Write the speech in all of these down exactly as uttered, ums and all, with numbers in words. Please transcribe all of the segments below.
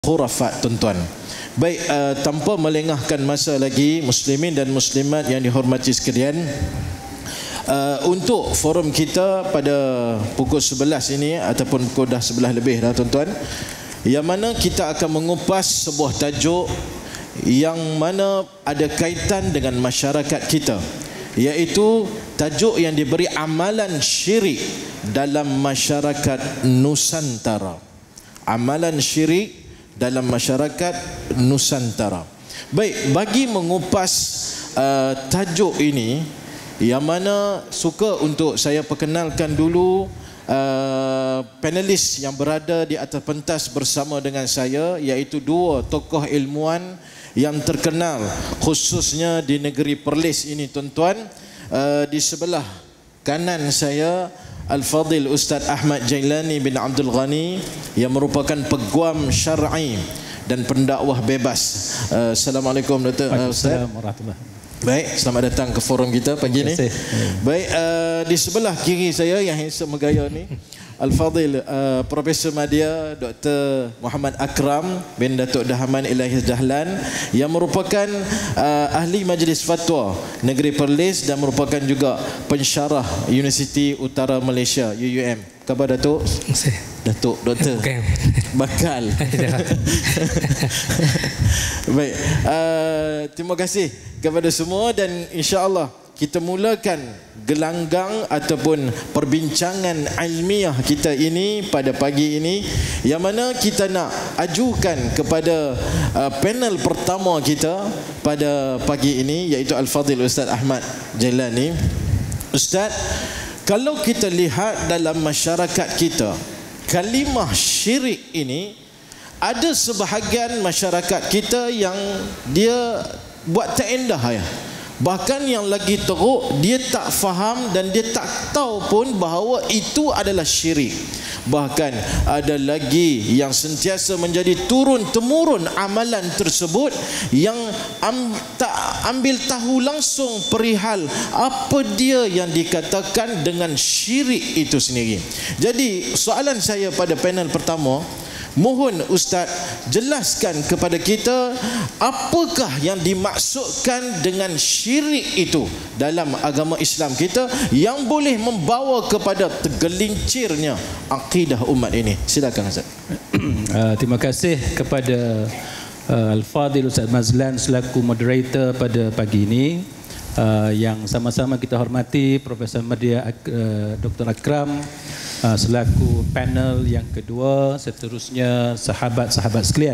khurafat, tuan-tuan. Baik, uh, tanpa melengahkan masa lagi, muslimin dan muslimat yang dihormati sekalian, uh, untuk forum kita pada pukul sebelas ini ataupun pukul dah sebelas lebih dah, tuan-tuan, yang mana kita akan mengupas sebuah tajuk yang mana ada kaitan dengan masyarakat kita, iaitu tajuk yang diberi amalan syirik dalam masyarakat Nusantara. Amalan syirik dalam masyarakat Nusantara. Baik, bagi mengupas uh, tajuk ini, yang mana suka untuk saya perkenalkan dulu uh, panelis yang berada di atas pentas bersama dengan saya, iaitu dua tokoh ilmuwan yang terkenal khususnya di negeri Perlis ini, tuan-tuan. Uh, di sebelah kanan saya Al-Fadil Ustaz Ahmad Jailani bin Abdul Ghani yang merupakan peguam syar'i dan pendakwah bebas. Uh, Assalamualaikum Doktor uh, Ustaz. Baik, selamat datang ke forum kita pagi ni. Baik, uh, di sebelah kiri saya yang handsome gaya ni Al-Fadil uh, Profesor Madya Doktor Muhammad Akram bin Datuk Dahaman Ilahis Dahlan yang merupakan uh, ahli Majlis Fatwa Negeri Perlis dan merupakan juga pensyarah Universiti Utara Malaysia U U M. Khabar Datuk? Datuk Doktor bakal. Baik, uh, terima kasih kepada semua dan insya-Allah kita mulakan gelanggang ataupun perbincangan ilmiah kita ini pada pagi ini, yang mana kita nak ajukan kepada uh, panel pertama kita pada pagi ini, iaitu Al-Fadil Ustaz Ahmad Jailani. Ustaz, kalau kita lihat dalam masyarakat kita, kalimah syirik ini, ada sebahagian masyarakat kita yang dia buat tak endah ya. Bahkan yang lagi teruk, dia tak faham dan dia tak tahu pun bahawa itu adalah syirik. Bahkan ada lagi yang sentiasa menjadi turun-temurun amalan tersebut, yang am, tak ambil tahu langsung perihal apa dia yang dikatakan dengan syirik itu sendiri. Jadi soalan saya pada panel pertama, mohon Ustaz jelaskan kepada kita apakah yang dimaksudkan dengan syirik itu dalam agama Islam kita yang boleh membawa kepada tergelincirnya akidah umat ini. Silakan Ustaz. Uh, terima kasih kepada uh, Al-Fadil Ustaz Mazlan selaku moderator pada pagi ini. Uh, yang sama-sama kita hormati Profesor Madya uh, Doktor Akram uh, selaku panel yang kedua, seterusnya sahabat-sahabat sekalian.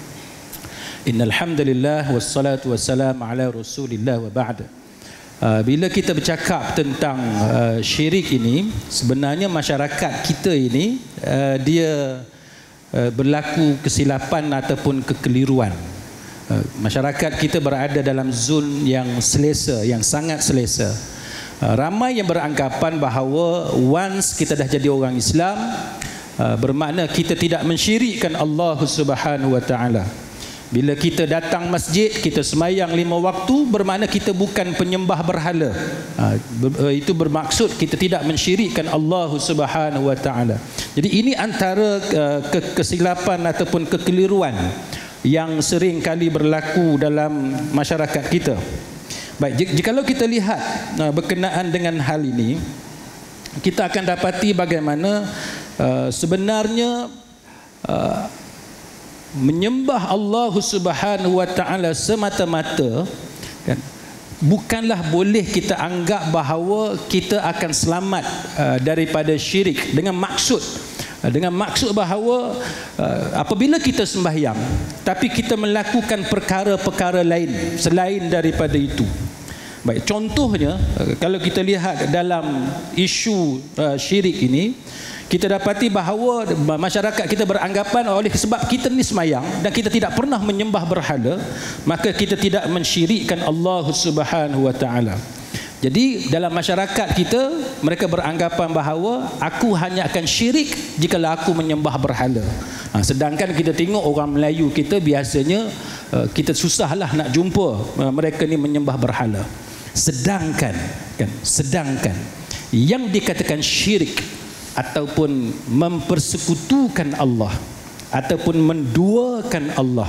Innal hamdalillah wassalatu wassalamu ala Rasulillah wa ba'd. Uh, bila kita bercakap tentang uh, syirik ini, sebenarnya masyarakat kita ini uh, dia uh, berlaku kesilapan ataupun kekeliruan. Masyarakat kita berada dalam zon yang selesa, yang sangat selesa. Ramai yang beranggapan bahawa once kita dah jadi orang Islam, bermakna kita tidak mensyirikkan Allah Subhanahu wa taala. Bila kita datang masjid, kita semayang lima waktu, bermakna kita bukan penyembah berhala. Itu bermaksud kita tidak mensyirikkan Allah Subhanahu wa taala. Jadi ini antara kesilapan ataupun kekeliruan yang sering kali berlaku dalam masyarakat kita. Baik, jikalau kita lihat uh, berkenaan dengan hal ini, kita akan dapati bagaimana uh, sebenarnya uh, menyembah Allah Subhanahu wa taala semata-mata kan, bukanlah boleh kita anggap bahawa kita akan selamat uh, daripada syirik dengan maksud dengan maksud bahawa uh, apabila kita sembahyang tapi kita melakukan perkara-perkara lain selain daripada itu. Baik, contohnya uh, kalau kita lihat dalam isu uh, syirik ini, kita dapati bahawa masyarakat kita beranggapan oleh sebab kita ni sembahyang dan kita tidak pernah menyembah berhala, maka kita tidak mensyirikkan Allah Subhanahu wa taala. Jadi dalam masyarakat kita, mereka beranggapan bahawa aku hanya akan syirik jika aku menyembah berhala. Ha, sedangkan kita tengok orang Melayu kita biasanya uh, kita susahlah nak jumpa uh, mereka ni menyembah berhala. Sedangkan kan, sedangkan yang dikatakan syirik ataupun mempersekutukan Allah ataupun menduakan Allah.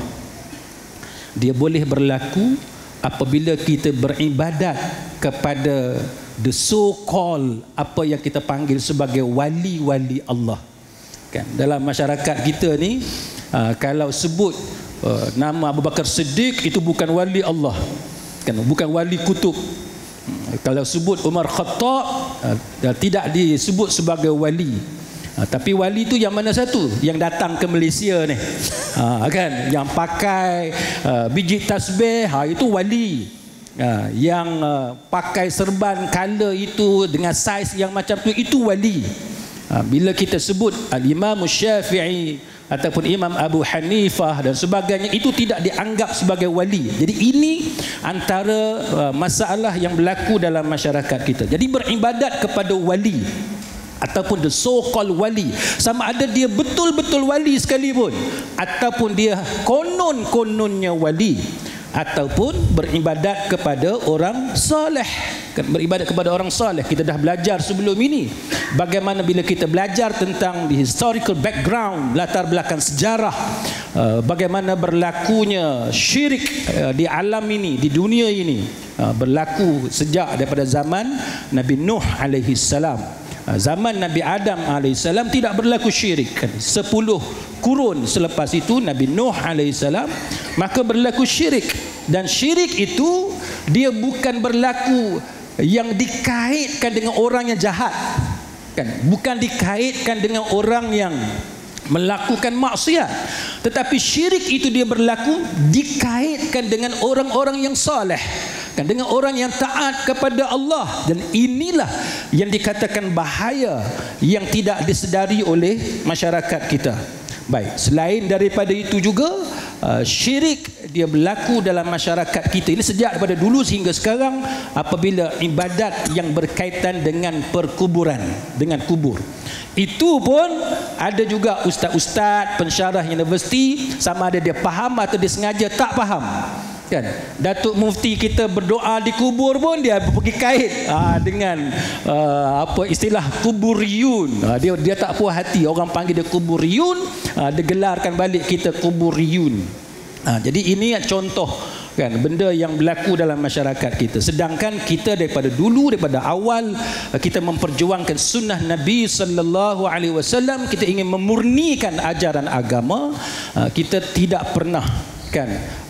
Dia boleh berlaku apabila kita beribadat kepada the so called apa yang kita panggil sebagai wali-wali Allah. Kan dalam masyarakat kita ni, uh, kalau sebut uh, nama Abu Bakar Siddiq, itu bukan wali Allah, kan, bukan wali kutub. Kalau sebut Umar Khattab, uh, tidak disebut sebagai wali. Uh, tapi wali itu yang mana satu? Yang datang ke Malaysia ni, uh, kan, yang pakai uh, biji tasbih, uh, itu wali. Uh, yang uh, pakai serban color itu dengan saiz yang macam tu, itu wali. uh, Bila kita sebut Al-Imam Syafi'i ataupun Imam Abu Hanifah dan sebagainya, itu tidak dianggap sebagai wali. Jadi ini antara uh, masalah yang berlaku dalam masyarakat kita. Jadi beribadat kepada wali ataupun the so called wali, sama ada dia betul-betul wali sekalipun ataupun dia konon-kononnya wali, ataupun beribadat kepada orang soleh. Beribadat kepada orang soleh, kita dah belajar sebelum ini bagaimana bila kita belajar tentang the historical background, latar belakang sejarah, uh, bagaimana berlakunya syirik uh, di alam ini, di dunia ini, uh, berlaku sejak daripada zaman Nabi Nuh alaihi salam. uh, zaman Nabi Adam alaihi salam tidak berlaku syirik. Sepuluh kurun selepas itu Nabi Nuh alaihi salam, maka berlaku syirik. Dan syirik itu dia bukan berlaku yang dikaitkan dengan orang yang jahat, kan, bukan dikaitkan dengan orang yang melakukan maksiat, tetapi syirik itu dia berlaku dikaitkan dengan orang-orang yang soleh, kan, dengan orang yang taat kepada Allah. Dan inilah yang dikatakan bahaya yang tidak disedari oleh masyarakat kita. Baik, selain daripada itu juga uh, syirik dia berlaku dalam masyarakat kita ini sejak daripada dulu sehingga sekarang, apabila ibadat yang berkaitan dengan perkuburan, dengan kubur. Itu pun ada juga ustaz-ustaz pensyarah universiti, sama ada dia faham atau dia sengaja tak faham, kan. Datuk Mufti kita berdoa di kubur pun dia pergi kait aa, dengan aa, apa istilah kuburiyun. Aa, dia dia tak puas hati orang panggil dia kuburiyun, aa, dia gelarkan balik kita kuburiyun. Ha, jadi ini contoh, kan, benda yang berlaku dalam masyarakat kita. Sedangkan kita daripada dulu, daripada awal kita memperjuangkan sunnah Nabi sallallahu alaihi wasallam, kita ingin memurnikan ajaran agama. Kita tidak pernah, kan,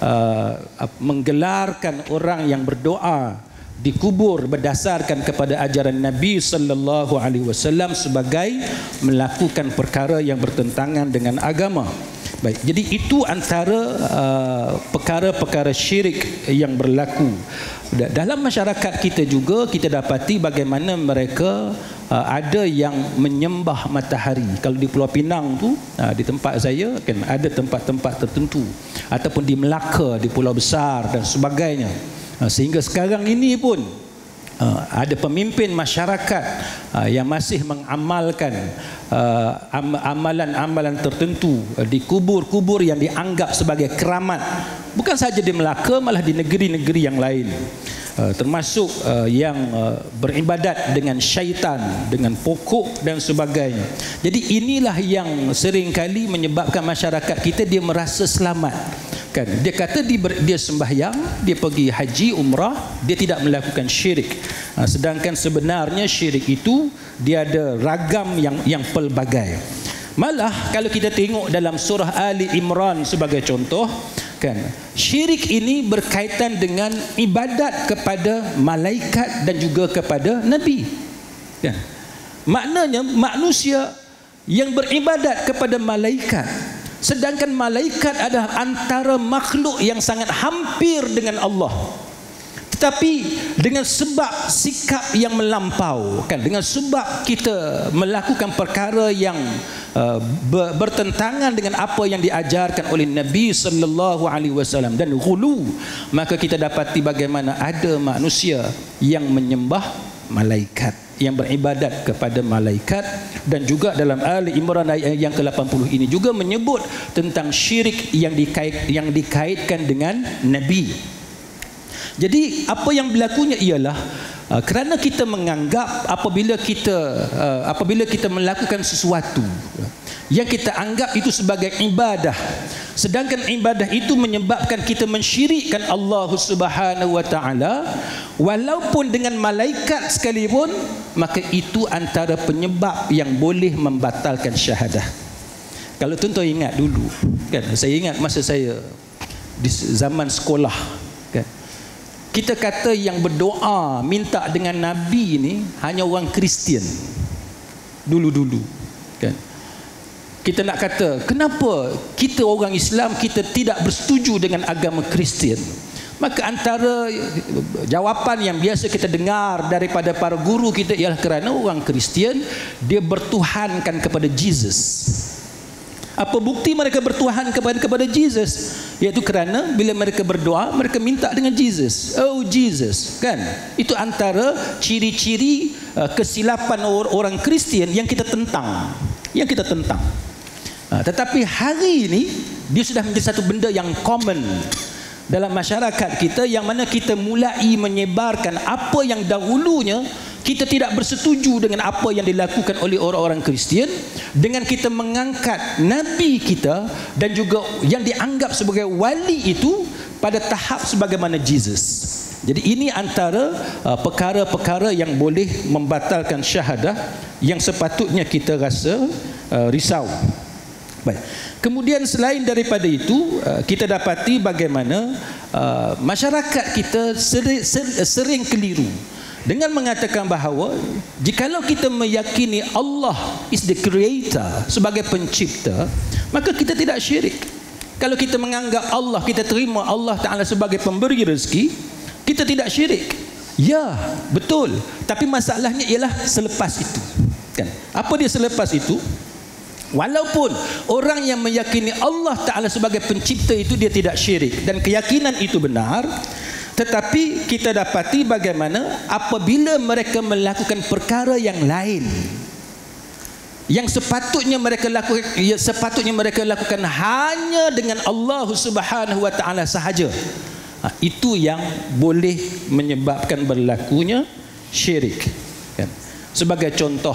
uh, menggelarkan orang yang berdoa di kubur berdasarkan kepada ajaran Nabi sallallahu alaihi wasallam sebagai melakukan perkara yang bertentangan dengan agama. Baik, jadi itu antara uh, perkara-perkara syirik yang berlaku dalam masyarakat kita. Juga kita dapati bagaimana mereka uh, ada yang menyembah matahari. Kalau di Pulau Pinang tu, uh, di tempat saya, kan, ada tempat-tempat tertentu, ataupun di Melaka, di Pulau Besar dan sebagainya. uh, sehingga sekarang ini pun uh, ada pemimpin masyarakat uh, yang masih mengamalkan Uh, am amalan-amalan tertentu uh, di kubur-kubur yang dianggap sebagai keramat, bukan saja di Melaka, malah di negeri-negeri yang lain, uh, termasuk uh, yang uh, beribadat dengan syaitan, dengan pokok dan sebagainya. Jadi inilah yang seringkali menyebabkan masyarakat kita dia merasa selamat, kan. Dia kata dia, ber, dia sembahyang, dia pergi haji, umrah, dia tidak melakukan syirik. uh, sedangkan sebenarnya syirik itu dia ada ragam yang yang pelbagai. Malah kalau kita tengok dalam surah Ali Imran sebagai contoh, kan, syirik ini berkaitan dengan ibadat kepada malaikat dan juga kepada nabi, kan. Maknanya manusia yang beribadat kepada malaikat, sedangkan malaikat adalah antara makhluk yang sangat hampir dengan Allah. Tetapi dengan sebab sikap yang melampau, kan, dengan sebab kita melakukan perkara yang uh, bertentangan dengan apa yang diajarkan oleh Nabi sallallahu alaihi wasallam dan ghulu, maka kita dapati bagaimana ada manusia yang menyembah malaikat, yang beribadat kepada malaikat. Dan juga dalam Ali Imran ayat yang ke lapan puluh ini juga menyebut tentang syirik yang dikait yang dikaitkan dengan nabi. Jadi apa yang berlakunya ialah Uh, kerana kita menganggap apabila kita uh, apabila kita melakukan sesuatu yang kita anggap itu sebagai ibadah, sedangkan ibadah itu menyebabkan kita mensyirikkan Allah Subhanahu wa taala walaupun dengan malaikat sekalipun, maka itu antara penyebab yang boleh membatalkan syahadah. Kalau tuan-tuan ingat dulu kan, saya ingat masa saya di zaman sekolah kan, kita kata yang berdoa minta dengan Nabi ini hanya orang Kristian dulu-dulu kan. Kita nak kata kenapa kita orang Islam kita tidak bersetuju dengan agama Kristian, maka antara jawapan yang biasa kita dengar daripada para guru kita ialah kerana orang Kristian dia bertuhankan kepada Jesus. Apa bukti mereka bertuhan kepada kepada Jesus? Iaitu kerana bila mereka berdoa, mereka minta dengan Jesus. Oh Jesus, kan? Itu antara ciri-ciri uh, kesilapan or- orang Kristian yang kita tentang, yang kita tentang. Uh, tetapi hari ini dia sudah menjadi satu benda yang common dalam masyarakat kita, yang mana kita mulai menyebarkan apa yang dahulunya kita tidak bersetuju dengan apa yang dilakukan oleh orang-orang Kristian, dengan kita mengangkat Nabi kita dan juga yang dianggap sebagai wali itu pada tahap sebagaimana Jesus. Jadi ini antara uh, perkara-perkara yang boleh membatalkan syahadah yang sepatutnya kita rasa uh, risau. Baik. Kemudian selain daripada itu, uh, kita dapati bagaimana uh, masyarakat kita sering, sering keliru dengan mengatakan bahawa jikalau kita meyakini Allah is the creator, sebagai pencipta, maka kita tidak syirik. Kalau kita menganggap Allah, kita terima Allah Ta'ala sebagai pemberi rezeki, kita tidak syirik. Ya, betul. Tapi masalahnya ialah selepas itu kan? Apa dia selepas itu? Walaupun orang yang meyakini Allah Ta'ala sebagai pencipta itu dia tidak syirik, dan keyakinan itu benar, tetapi kita dapati bagaimana apabila mereka melakukan perkara yang lain yang sepatutnya mereka lakukan, ya, sepatutnya mereka lakukan hanya dengan Allah Subhanahu wa taala sahaja, ha, itu yang boleh menyebabkan berlakunya syirik kan? Sebagai contoh,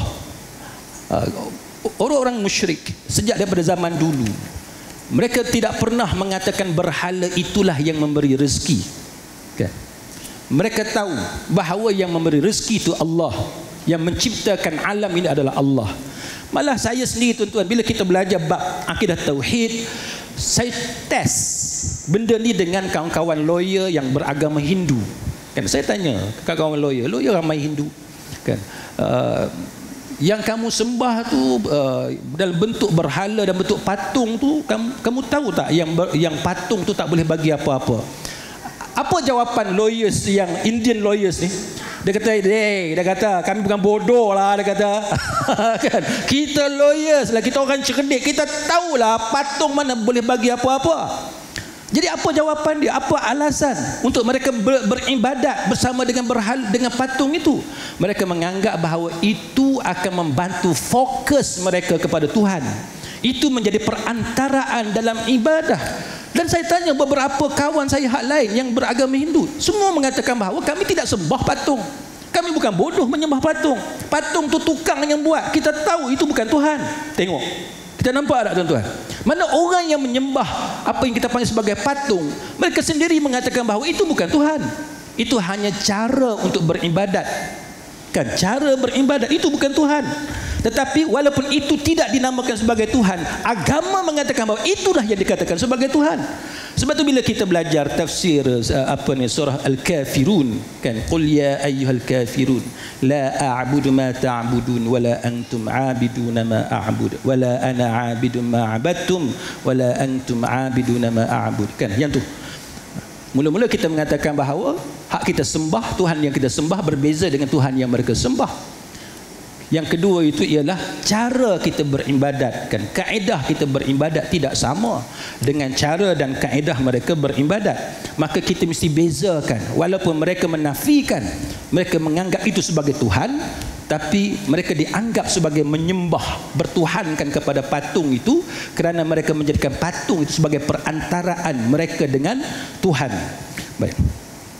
uh, orang-orang musyrik sejak daripada zaman dulu, mereka tidak pernah mengatakan berhala itulah yang memberi rezeki. Okay. Mereka tahu bahawa yang memberi rezeki itu Allah, yang menciptakan alam ini adalah Allah. Malah saya sendiri tuan-tuan, bila kita belajar bab akidah tauhid, saya test benda ni dengan kawan-kawan lawyer yang beragama Hindu. Kan saya tanya kawan-kawan lawyer, lawyer ramai Hindu kan, uh, yang kamu sembah tu uh, dalam bentuk berhala dan bentuk patung tu, kamu, kamu tahu tak yang ber, yang patung tu tak boleh bagi apa-apa? Apa jawapan lawyers yang Indian lawyers ni? Dia kata, "Hey, dia kata kami bukan bodoh lah," dia kata. Kan? Kita lawyers lah, kita orang cerdik, kita tahulah patung mana boleh bagi apa-apa. Jadi apa jawapan dia? Apa alasan untuk mereka ber, beribadat bersama dengan berhal dengan patung itu? Mereka menganggap bahawa itu akan membantu fokus mereka kepada Tuhan. Itu menjadi perantaraan dalam ibadah. Dan saya tanya beberapa kawan saya hak lain yang beragama Hindu, semua mengatakan bahawa kami tidak sembah patung. Kami bukan bodoh menyembah patung. Patung tu tukang yang buat. Kita tahu itu bukan Tuhan. Tengok. Kita nampak tak tuan-tuan? Mana orang yang menyembah apa yang kita panggil sebagai patung, mereka sendiri mengatakan bahawa itu bukan Tuhan. Itu hanya cara untuk beribadat. Kan? Cara beribadat itu bukan Tuhan. Tetapi walaupun itu tidak dinamakan sebagai Tuhan, agama mengatakan bahawa itulah yang dikatakan sebagai Tuhan. Sebab tu bila kita belajar tafsir uh, apa ni surah Al-Kafirun kan, qul ya ayyuhal kafirun la a'budu ma ta'budun wala antum 'abiduna ma a'bud wala ana 'abidun ma 'abadtum wala antum 'abiduna ma a'bud kan, yang tu. Mula-mula kita mengatakan bahawa hak kita sembah, Tuhan yang kita sembah berbeza dengan Tuhan yang mereka sembah. Yang kedua itu ialah cara kita beribadat kan, kaedah kita beribadat tidak sama dengan cara dan kaedah mereka beribadat. Maka kita mesti bezakan. Walaupun mereka menafikan, mereka menganggap itu sebagai Tuhan, tapi mereka dianggap sebagai menyembah, bertuhankan kepada patung itu, kerana mereka menjadikan patung itu sebagai perantaraan mereka dengan Tuhan. Baik.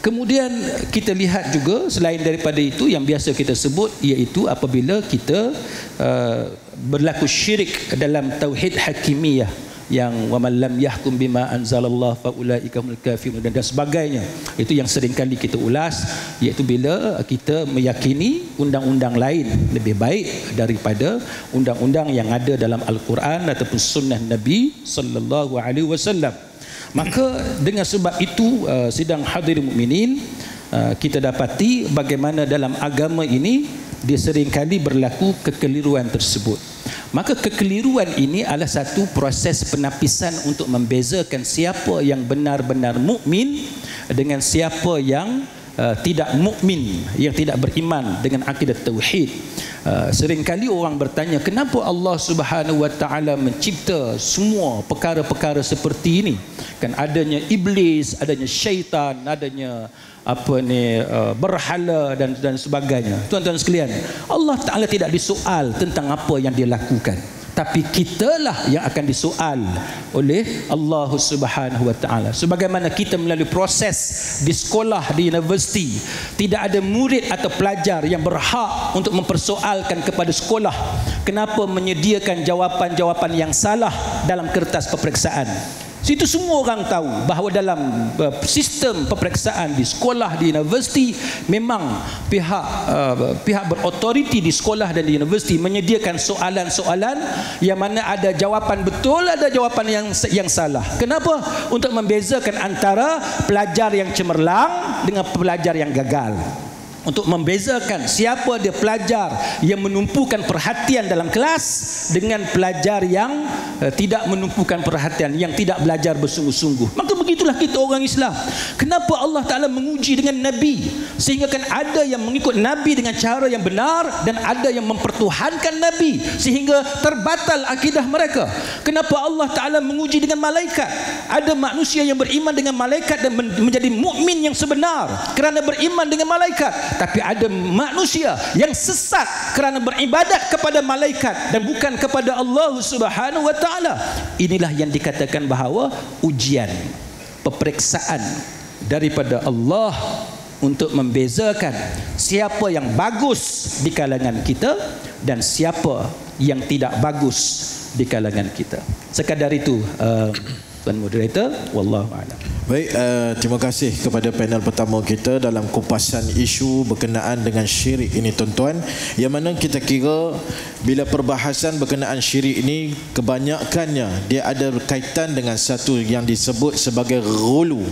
Kemudian kita lihat juga selain daripada itu yang biasa kita sebut, iaitu apabila kita uh, berlaku syirik dalam tauhid hakimiyah, yang wa man lam yahkum bima anzalallah fa ulaika humul kafirun dan sebagainya. Itu yang sering kali kita ulas, iaitu bila kita meyakini undang-undang lain lebih baik daripada undang-undang yang ada dalam Al-Quran ataupun sunnah Nabi sallallahu alaihi wasallam. Maka dengan sebab itu, uh, sidang hadirin mukminin, uh, kita dapati bagaimana dalam agama ini dia seringkali berlaku kekeliruan tersebut. Maka kekeliruan ini adalah satu proses penapisan untuk membezakan siapa yang benar-benar mukmin dengan siapa yang uh, tidak mukmin, yang tidak beriman dengan akidah tauhid. Uh, seringkali orang bertanya, kenapa Allah Subhanahu wa taala mencipta semua perkara-perkara seperti ini? Kan adanya iblis, adanya syaitan, adanya apa ni uh, berhala dan dan sebagainya. Tuan-tuan sekalian, Allah Taala tidak disoal tentang apa yang dia lakukan, tapi kitalah yang akan disoal oleh Allah Subhanahu wa taala. Sebagaimana kita melalui proses di sekolah, di universiti, tidak ada murid atau pelajar yang berhak untuk mempersoalkan kepada sekolah kenapa menyediakan jawapan-jawapan yang salah dalam kertas peperiksaan. Itu semua orang tahu bahawa dalam uh, sistem peperiksaan di sekolah, di universiti, memang pihak uh, pihak berautoriti di sekolah dan di universiti menyediakan soalan-soalan yang mana ada jawapan betul, ada jawapan yang yang salah. Kenapa? Untuk membezakan antara pelajar yang cemerlang dengan pelajar yang gagal. Untuk membezakan siapa dia pelajar yang menumpukan perhatian dalam kelas dengan pelajar yang uh, tidak menumpukan perhatian, yang tidak belajar bersungguh-sungguh. Maka begitulah kita orang Islam. Kenapa Allah Ta'ala menguji dengan Nabi, sehingga kan ada yang mengikut Nabi dengan cara yang benar dan ada yang mempertuhankan Nabi sehingga terbatal akidah mereka. Kenapa Allah Ta'ala menguji dengan malaikat? Ada manusia yang beriman dengan malaikat dan menjadi mukmin yang sebenar kerana beriman dengan malaikat. Tapi ada manusia yang sesat kerana beribadat kepada malaikat dan bukan kepada Allah Subhanahu wa taala. Inilah yang dikatakan bahawa ujian, peperiksaan daripada Allah untuk membezakan siapa yang bagus di kalangan kita dan siapa yang tidak bagus di kalangan kita. Sekadar itu, uh, Tuan Moderator, wallahu a'lam. Baik, uh, terima kasih kepada panel pertama kita dalam kupasan isu berkenaan dengan syirik ini, tuan-tuan. Yang mana kita kira bila perbahasan berkenaan syirik ini, kebanyakannya dia ada kaitan dengan satu yang disebut sebagai ghulu,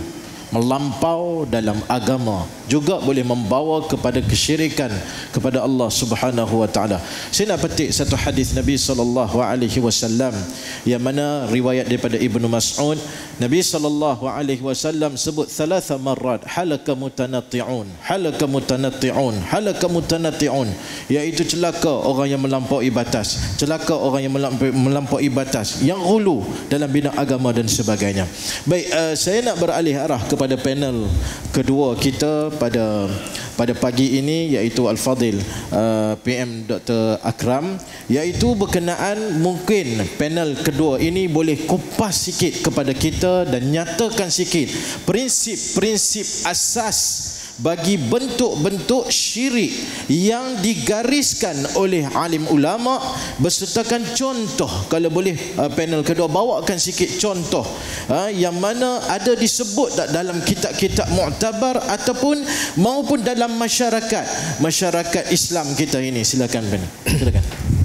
melampau dalam agama, juga boleh membawa kepada kesyirikan kepada Allah Subhanahu wa taala. Saya nak petik satu hadis Nabi sallallahu alaihi wasallam yang mana riwayat daripada Ibnu Mas'ud. Nabi sallallahu alaihi wasallam sebut thalatha marrat halaka mutanatti'un, halaka mutanatti'un, halaka mutanatti'un, iaitu celaka orang yang melampaui batas, celaka orang yang melampaui batas, yang ghulu dalam bidang agama dan sebagainya. Baik, uh, saya nak beralih arah ke pada panel kedua kita pada pada pagi ini, iaitu Al-Fadil uh, P M Doktor Akram, iaitu berkenaan mungkin panel kedua ini boleh kupas sikit kepada kita dan nyatakan sikit prinsip-prinsip asas bagi bentuk-bentuk syirik yang digariskan oleh alim ulama, besertakan contoh. Kalau boleh uh, panel kedua bawakan sikit contoh uh, yang mana ada disebut tak dalam kitab-kitab muktabar ataupun maupun dalam masyarakat masyarakat Islam kita ini. Silakan panel. Silakan.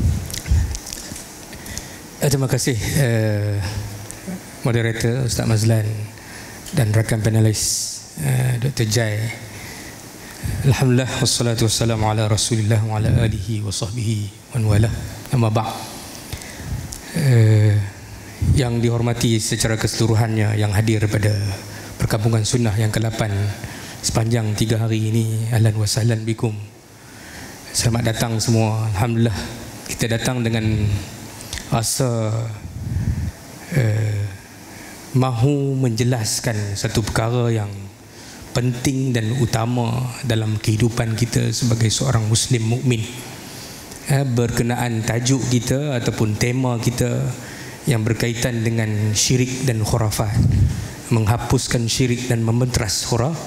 Terima kasih uh, moderator Ustaz Mazlan dan rakan panelis uh, Doktor Jai. Alhamdulillah, wassalatu wassalamu ala Rasulillah wa ala alihi wa sahbihi wa wala. Amma ba'd. Eh, yang dihormati secara keseluruhannya yang hadir pada perkampungan sunnah yang ke lapan sepanjang tiga hari ini, ahlan wa sahlan bikum. Selamat datang semua. Alhamdulillah, kita datang dengan rasa eh, mahu menjelaskan satu perkara yang penting dan utama dalam kehidupan kita sebagai seorang Muslim mukmin. Eh, berkenaan tajuk kita ataupun tema kita yang berkaitan dengan syirik dan khurafat, menghapuskan syirik dan membentras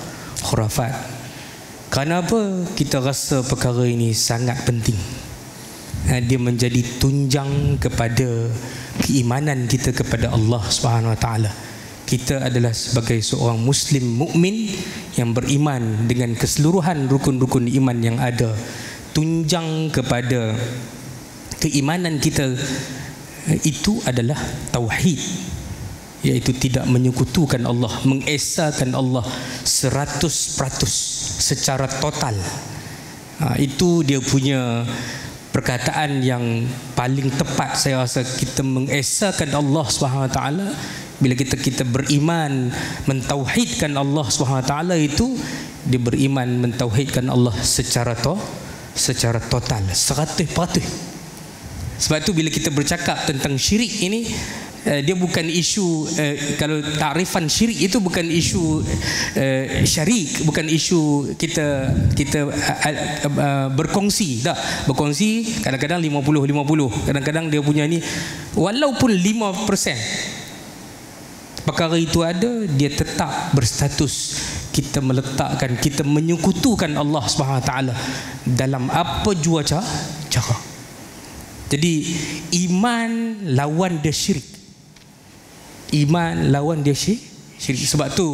khurafat. Kenapa kita rasa perkara ini sangat penting? Dia menjadi tunjang kepada keimanan kita kepada Allah Subhanahu Wa Taala. Kita adalah sebagai seorang Muslim mukmin yang beriman dengan keseluruhan rukun-rukun iman yang ada. Tunjang kepada keimanan kita itu adalah tauhid, iaitu tidak menyekutukan Allah, mengesakan Allah seratus peratus secara total. Ha, itu dia punya perkataan yang paling tepat. Saya rasa kita mengesakan Allah Subhanahu Wa Taala bila kita kita beriman mentauhidkan Allah Subhanahu Wa Taala, itu dia beriman mentauhidkan Allah secara to secara total seratus peratus. Sebab tu bila kita bercakap tentang syirik ini, Uh, dia bukan isu uh, kalau takrifan syirik itu bukan isu uh, syarik, bukan isu kita kita uh, uh, uh, berkongsi. Tak, berkongsi kadang-kadang lima puluh lima puluh, kadang-kadang dia punya ni walaupun lima peratus perkara itu ada, dia tetap berstatus kita meletakkan, kita menyekutukan Allah Subhanahu Wa Taala dalam apa jua cara. Jadi iman lawan dia syirik. Iman lawan dia syirik. Sebab tu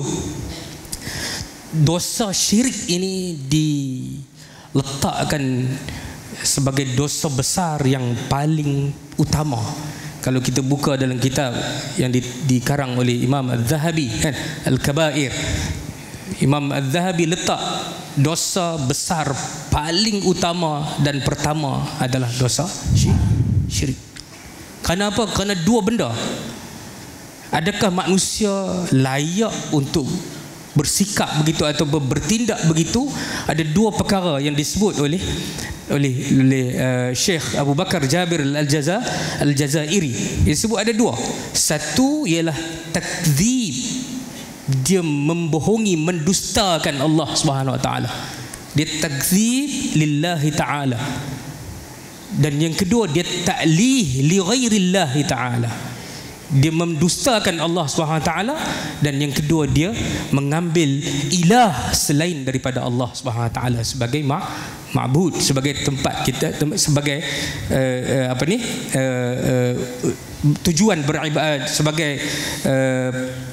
dosa syirik ini diletakkan sebagai dosa besar yang paling utama. Kalau kita buka dalam kitab yang di, dikarang oleh Imam Al-Zahabi kan, Al-Kabair, Imam Al-Zahabi letak dosa besar paling utama dan pertama adalah dosa syirik. Kenapa? Kerana dua benda. Adakah manusia layak untuk bersikap begitu atau bertindak begitu? Ada dua perkara yang disebut oleh oleh oleh uh, Syekh Abu Bakar Jabir Al-Jaza Al-Jazairi. Disebut ada dua. Satu ialah takdzib. Dia membohongi, mendustakan Allah Subhanahu Wa Taala. Dia takdzib lillahi taala. Dan yang kedua, dia ta'lih li ghairillahi taala. Dia mendustakan Allah Subhanahu Wa Taala. Dan yang kedua, dia mengambil ilah selain daripada Allah Subhanahu Wa Taala sebagai ma ma'bud, sebagai tempat kita, sebagai uh, uh, apa ni uh, uh, tujuan beribadat, sebagai uh,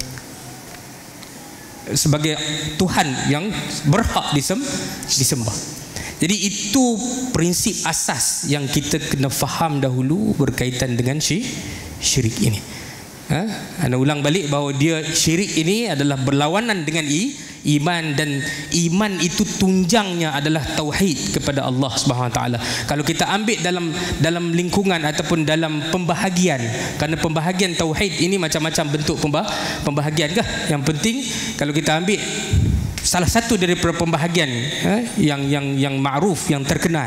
sebagai Tuhan yang berhak disem, disembah. Jadi itu prinsip asas yang kita kena faham dahulu berkaitan dengan syirik ini. Ha? Anda ulang balik bahawa dia syirik ini adalah berlawanan dengan i, iman, dan iman itu tunjangnya adalah tauhid kepada Allah Subhanahu Wa Taala. Kalau kita ambil dalam dalam lingkungan ataupun dalam pembahagian, kerana pembahagian tauhid ini macam-macam bentuk pembah, pembahagian kah? Yang penting kalau kita ambil salah satu dari pembahagian eh, yang yang yang ma'ruf, yang terkenal.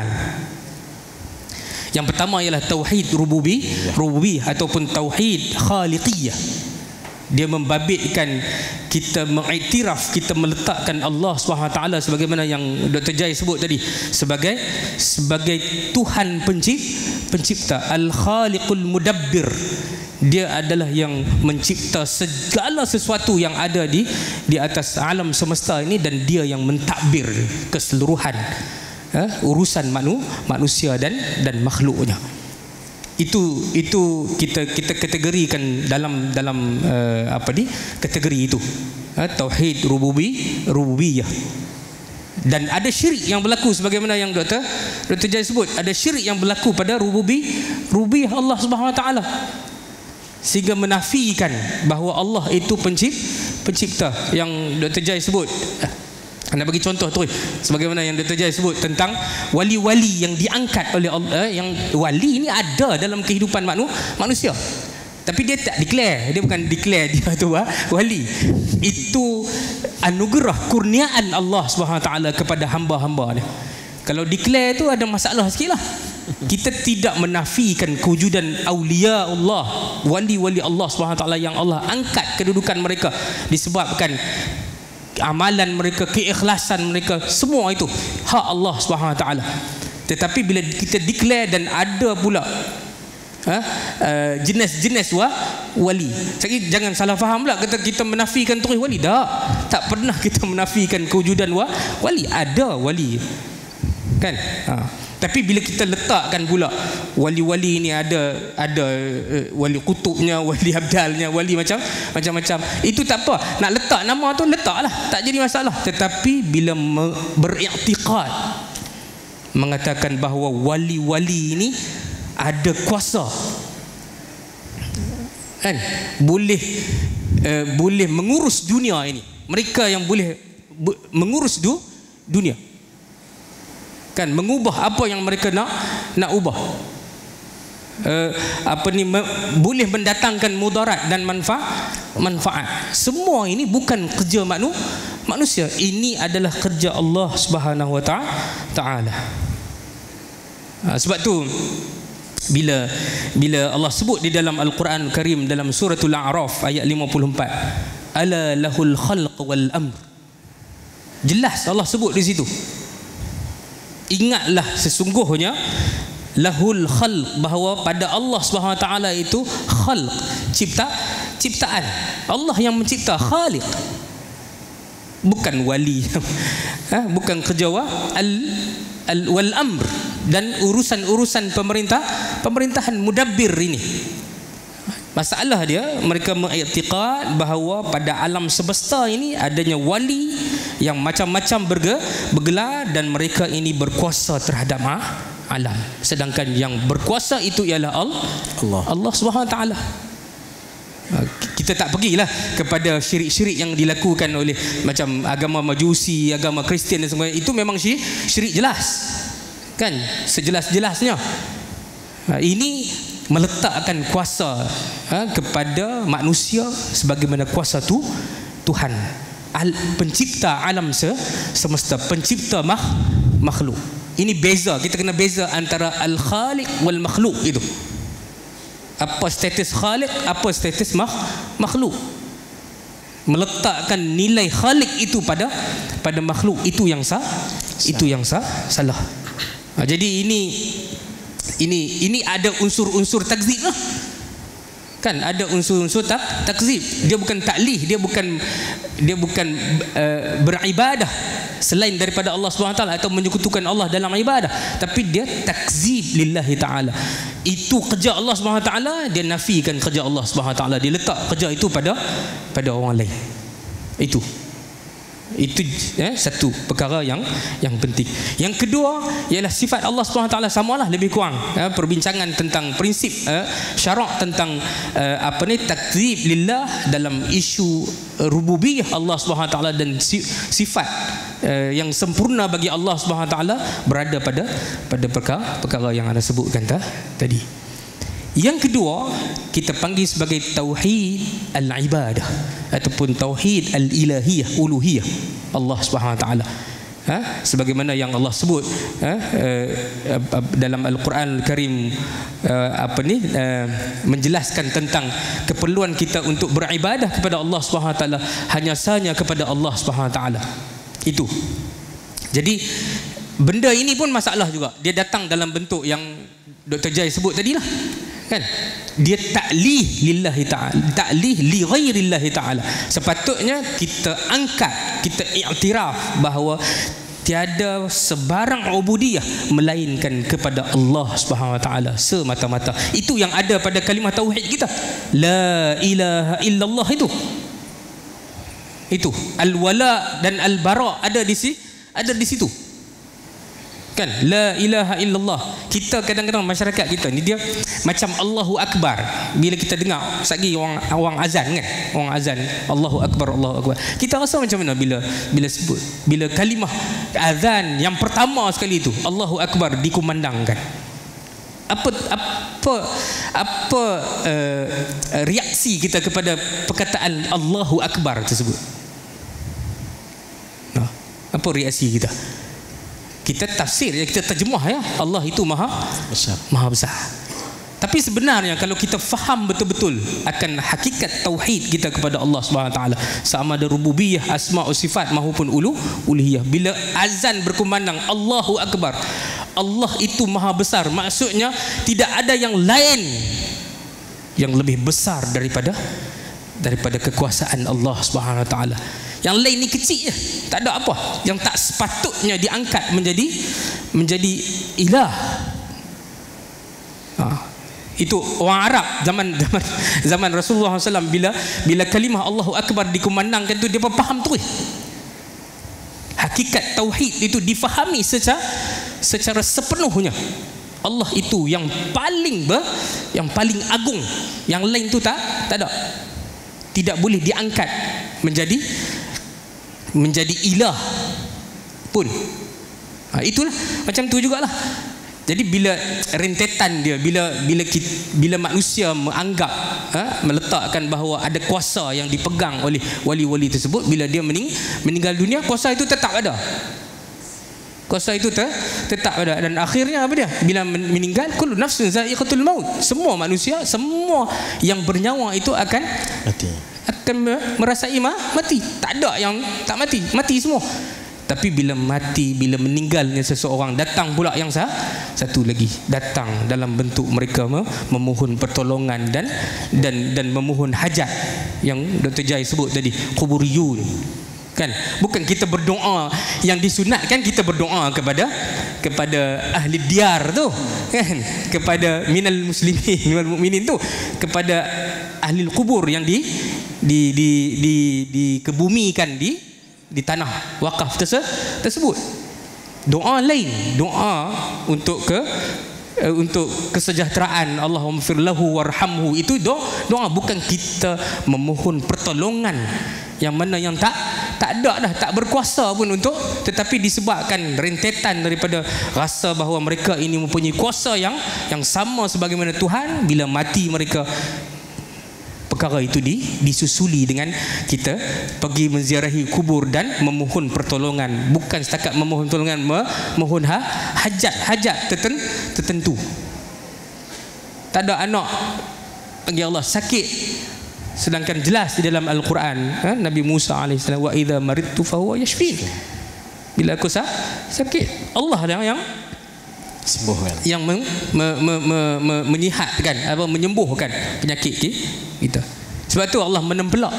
Yang pertama ialah tauhid rububi, rububi ataupun tauhid khaliqiyah. Dia membabitkan kita mengiktiraf, kita meletakkan Allah Subhanahu Wa Taala sebagaimana yang Doktor Jai sebut tadi, sebagai sebagai Tuhan pencipta, pencipta al-khaliqul mudabbir. Dia adalah yang mencipta segala sesuatu yang ada di di atas alam semesta ini, dan dia yang mentadbir keseluruhan eh, urusan manu, manusia dan dan makhluknya. Itu itu kita kita kategorikan dalam dalam uh, apa ni kategori itu, uh, tauhid rububi rububiyah. Dan ada syirik yang berlaku sebagaimana yang Doktor Doktor Jai sebut, ada syirik yang berlaku pada rububi rububiyah Allah Subhanahu Wa Taala, sehingga menafikan bahawa Allah itu pencipta, pencipta yang Doktor Jai sebut. Anda bagi contoh terus, sebagaimana yang Doktor Jai sebut tentang wali-wali yang diangkat oleh Allah, yang wali ini ada dalam kehidupan manu, manusia, tapi dia tak declare, dia bukan declare dia tu wali. Itu anugerah kurniaan Allah Subhanahu Wa Taala kepada hamba-hamba dia. Kalau declare tu ada masalah sikitlah. Kita tidak menafikan kewujudan aulia Allah, wali-wali Allah Subhanahu Wa Taala yang Allah angkat kedudukan mereka disebabkan amalan mereka, keikhlasan mereka, semua itu hak Allah Subhanahu Wa Taala. Tetapi bila kita declare dan ada pula ha, uh, jenis-jenis wa, wali. Jadi jangan salah faham pula kata kita menafikan terus wali. Tak, tak pernah kita menafikan kewujudan wa, wali. Ada wali, kan? Ha. Tapi bila kita letakkan pula wali-wali ini ada ada uh, wali kutubnya, wali abdalnya, wali macam macam-macam, itu tak apa. Nak letak nama tu letaklah, tak jadi masalah. Tetapi bila beriktikad mengatakan bahawa wali-wali ini ada kuasa, kan, boleh uh, boleh mengurus dunia ini. Mereka yang boleh bu- mengurus du, dunia, kan, mengubah apa yang mereka nak nak ubah. Uh, apa ni me, boleh mendatangkan mudarat dan manfaat manfaat. Semua ini bukan kerja maknu, manusia. Ini adalah kerja Allah Subhanahu wa taala. Uh, sebab tu bila bila Allah sebut di dalam Al-Quran Karim dalam suratul A'raf ayat lima puluh empat, ala lahul khalq wal amr. Jelas Allah sebut di situ. Ingatlah sesungguhnya lahul khalq, bahawa pada Allah Subhanahu wa taala itu khalq, cipta, ciptaan. Allah yang mencipta, khaliq. Bukan wali. ha, bukan kerja wa al, al wal amr, dan urusan-urusan pemerintah, pemerintahan mudabbir ini. Masalah dia, mereka mengiktikad bahawa pada alam semesta ini adanya wali yang macam-macam berge, bergelar, dan mereka ini berkuasa terhadap ha, alam. Sedangkan yang berkuasa itu ialah Allah, Allah, Allah Subhanahu wa taala. Kita tak pergilah kepada syirik-syirik yang dilakukan oleh macam agama Majusi, agama Kristian dan sebagainya. Itu memang syirik, syirik jelas, kan, sejelas-jelasnya. Ini meletakkan kuasa ha, kepada manusia sebagaimana kuasa tu Tuhan, Al, pencipta alam se, semesta, pencipta mah, makhluk. Ini beza, kita kena beza antara al-khaliq wal makhluk itu. Apa status khaliq, apa status mah, makhluk. Meletakkan nilai khaliq itu pada pada makhluk, itu yang sah, itu yang sah, salah. Ha, jadi ini Ini ini ada unsur-unsur takzib lah. Kan ada unsur-unsur tak, takzib. Dia bukan taklih, dia bukan dia bukan uh, beribadah selain daripada Allah Subhanahu wa taala atau menyekutukan Allah dalam ibadah, tapi dia takzib lillahi taala. Itu kerja Allah Subhanahu wa taala, dia nafikan kerja Allah Subhanahu wa taala, dia letak kerja itu pada pada orang lain. Itu Itu eh, satu perkara yang yang penting. Yang kedua ialah sifat Allah Subhanahu wa taala samalah lebih kurang. Eh, perbincangan tentang prinsip eh, syarak tentang eh, apa ni takzib lillah dalam isu eh, rububiyah Allah Subhanahu wa taala dan sifat eh, yang sempurna bagi Allah Subhanahu wa taala berada pada pada perkara perkara yang anda sebutkan ta, tadi. Yang kedua kita panggil sebagai tauhid al-ibadah ataupun tauhid al-ilahiyah, uluhiyah Allah Subhanahu wa taala. Ha? Sebagaimana yang Allah sebut ha? uh, uh, dalam Al-Quran Al-Karim uh, apa ni uh, menjelaskan tentang keperluan kita untuk beribadah kepada Allah Subhanahu wa taala hanya sahaja kepada Allah Subhanahu wa taala. Itu. Jadi benda ini pun masalah juga. Dia datang dalam bentuk yang Doktor Jai sebut tadilah. Kan, dia taklih lillahi ta'ala, taklih li ghairillahi ta'ala. Sepatutnya kita angkat, kita iktiraf bahawa tiada sebarang ubudiyah melainkan kepada Allah Subhanahu wa taala semata-mata. Itu yang ada pada kalimah tauhid kita, la ilaha illallah. Itu itu al-wala dan al-bara ada di si, ada di situ. Kan, la ilaha illallah. Kita kadang-kadang masyarakat kita ni dia macam Allahu Akbar. Bila kita dengar sekali orang orang azan kan, orang azan Allahu Akbar, Allahu Akbar, kita rasa macam mana bila bila sebut, bila kalimah azan yang pertama sekali itu Allahu Akbar dikumandangkan. Apa apa apa uh, reaksi kita kepada perkataan Allahu Akbar tersebut? Nah, apa reaksi kita? Kita tafsir, kita terjemah ya, Allah itu maha besar, maha besar. Tapi sebenarnya kalau kita faham betul-betul akan hakikat tauhid kita kepada Allah Subhanahu wa taala, sama ada rububiyah, asma wa sifat maupun ulu uluhiyah, bila azan berkumandang Allahu Akbar, Allah itu maha besar, maksudnya tidak ada yang lain yang lebih besar daripada daripada kekuasaan Allah Subhanahu Wa Taala. Yang lain ni kecil je, tak ada apa, yang tak sepatutnya diangkat menjadi menjadi ilah. Ha. Itu orang Arab zaman zaman zaman Rasulullah sallallahu alaihi wasallam, bila bila kalimah Allahu Akbar dikumandangkan tu, dia faham terus. Hakikat tauhid itu difahami secara secara sepenuhnya. Allah itu yang paling ber, yang paling agung. Yang lain tu tak tak ada. Tidak boleh diangkat menjadi menjadi ilah pun. Ha, itulah macam tu jugalah. Jadi bila rentetan dia, bila bila bila manusia menganggap, ha, meletakkan bahawa ada kuasa yang dipegang oleh wali-wali tersebut, bila dia mening, meninggal dunia, kuasa itu tetap ada. Kuasa itu ter, tetap ada, dan akhirnya apa dia? Bila meninggal, kullu nafsin za'iqatul maut. Semua manusia, semua yang bernyawa itu akan mati. Akan merasai mati. Tak ada yang tak mati, mati semua. Tapi bila mati, bila meninggalnya seseorang, datang pula yang sah, satu lagi datang dalam bentuk mereka memohon pertolongan dan dan dan memohon hajat, yang Doktor Jai sebut tadi, kuburiyun. Kan, bukan kita berdoa yang disunatkan, kita berdoa kepada kepada ahli diyar tu, kan, kepada minal muslimin wal mukminin tu, kepada ahli kubur yang di di di di dikebumikan di di tanah wakaf tersebut. Doa lain, doa untuk ke uh, untuk kesejahteraan, Allahumma fir lahu warhamhu, itu doa, doa bukan kita memohon pertolongan yang mana yang tak tak ada dah, tak berkuasa pun untuk, tetapi disebabkan rentetan daripada rasa bahawa mereka ini mempunyai kuasa yang yang sama sebagaimana Tuhan. Bila mati mereka, perkara itu di, disusuli dengan kita pergi menziarahi kubur dan memohon pertolongan. Bukan setakat memohon pertolongan, memohon ha, hajat-hajat terten, tertentu. Tak ada anak panggil Allah sakit, sedangkan jelas di dalam Al-Quran, ha, Nabi Musa alaihissalam, wa idza maridtu fa huwa yashfin. Bila aku sah, sakit, Allah yang yang sembuhkan, yang men, me, me, me, me, menyihatkan, apa, menyembuhkan penyakit kita. Sebab tu Allah menempelak,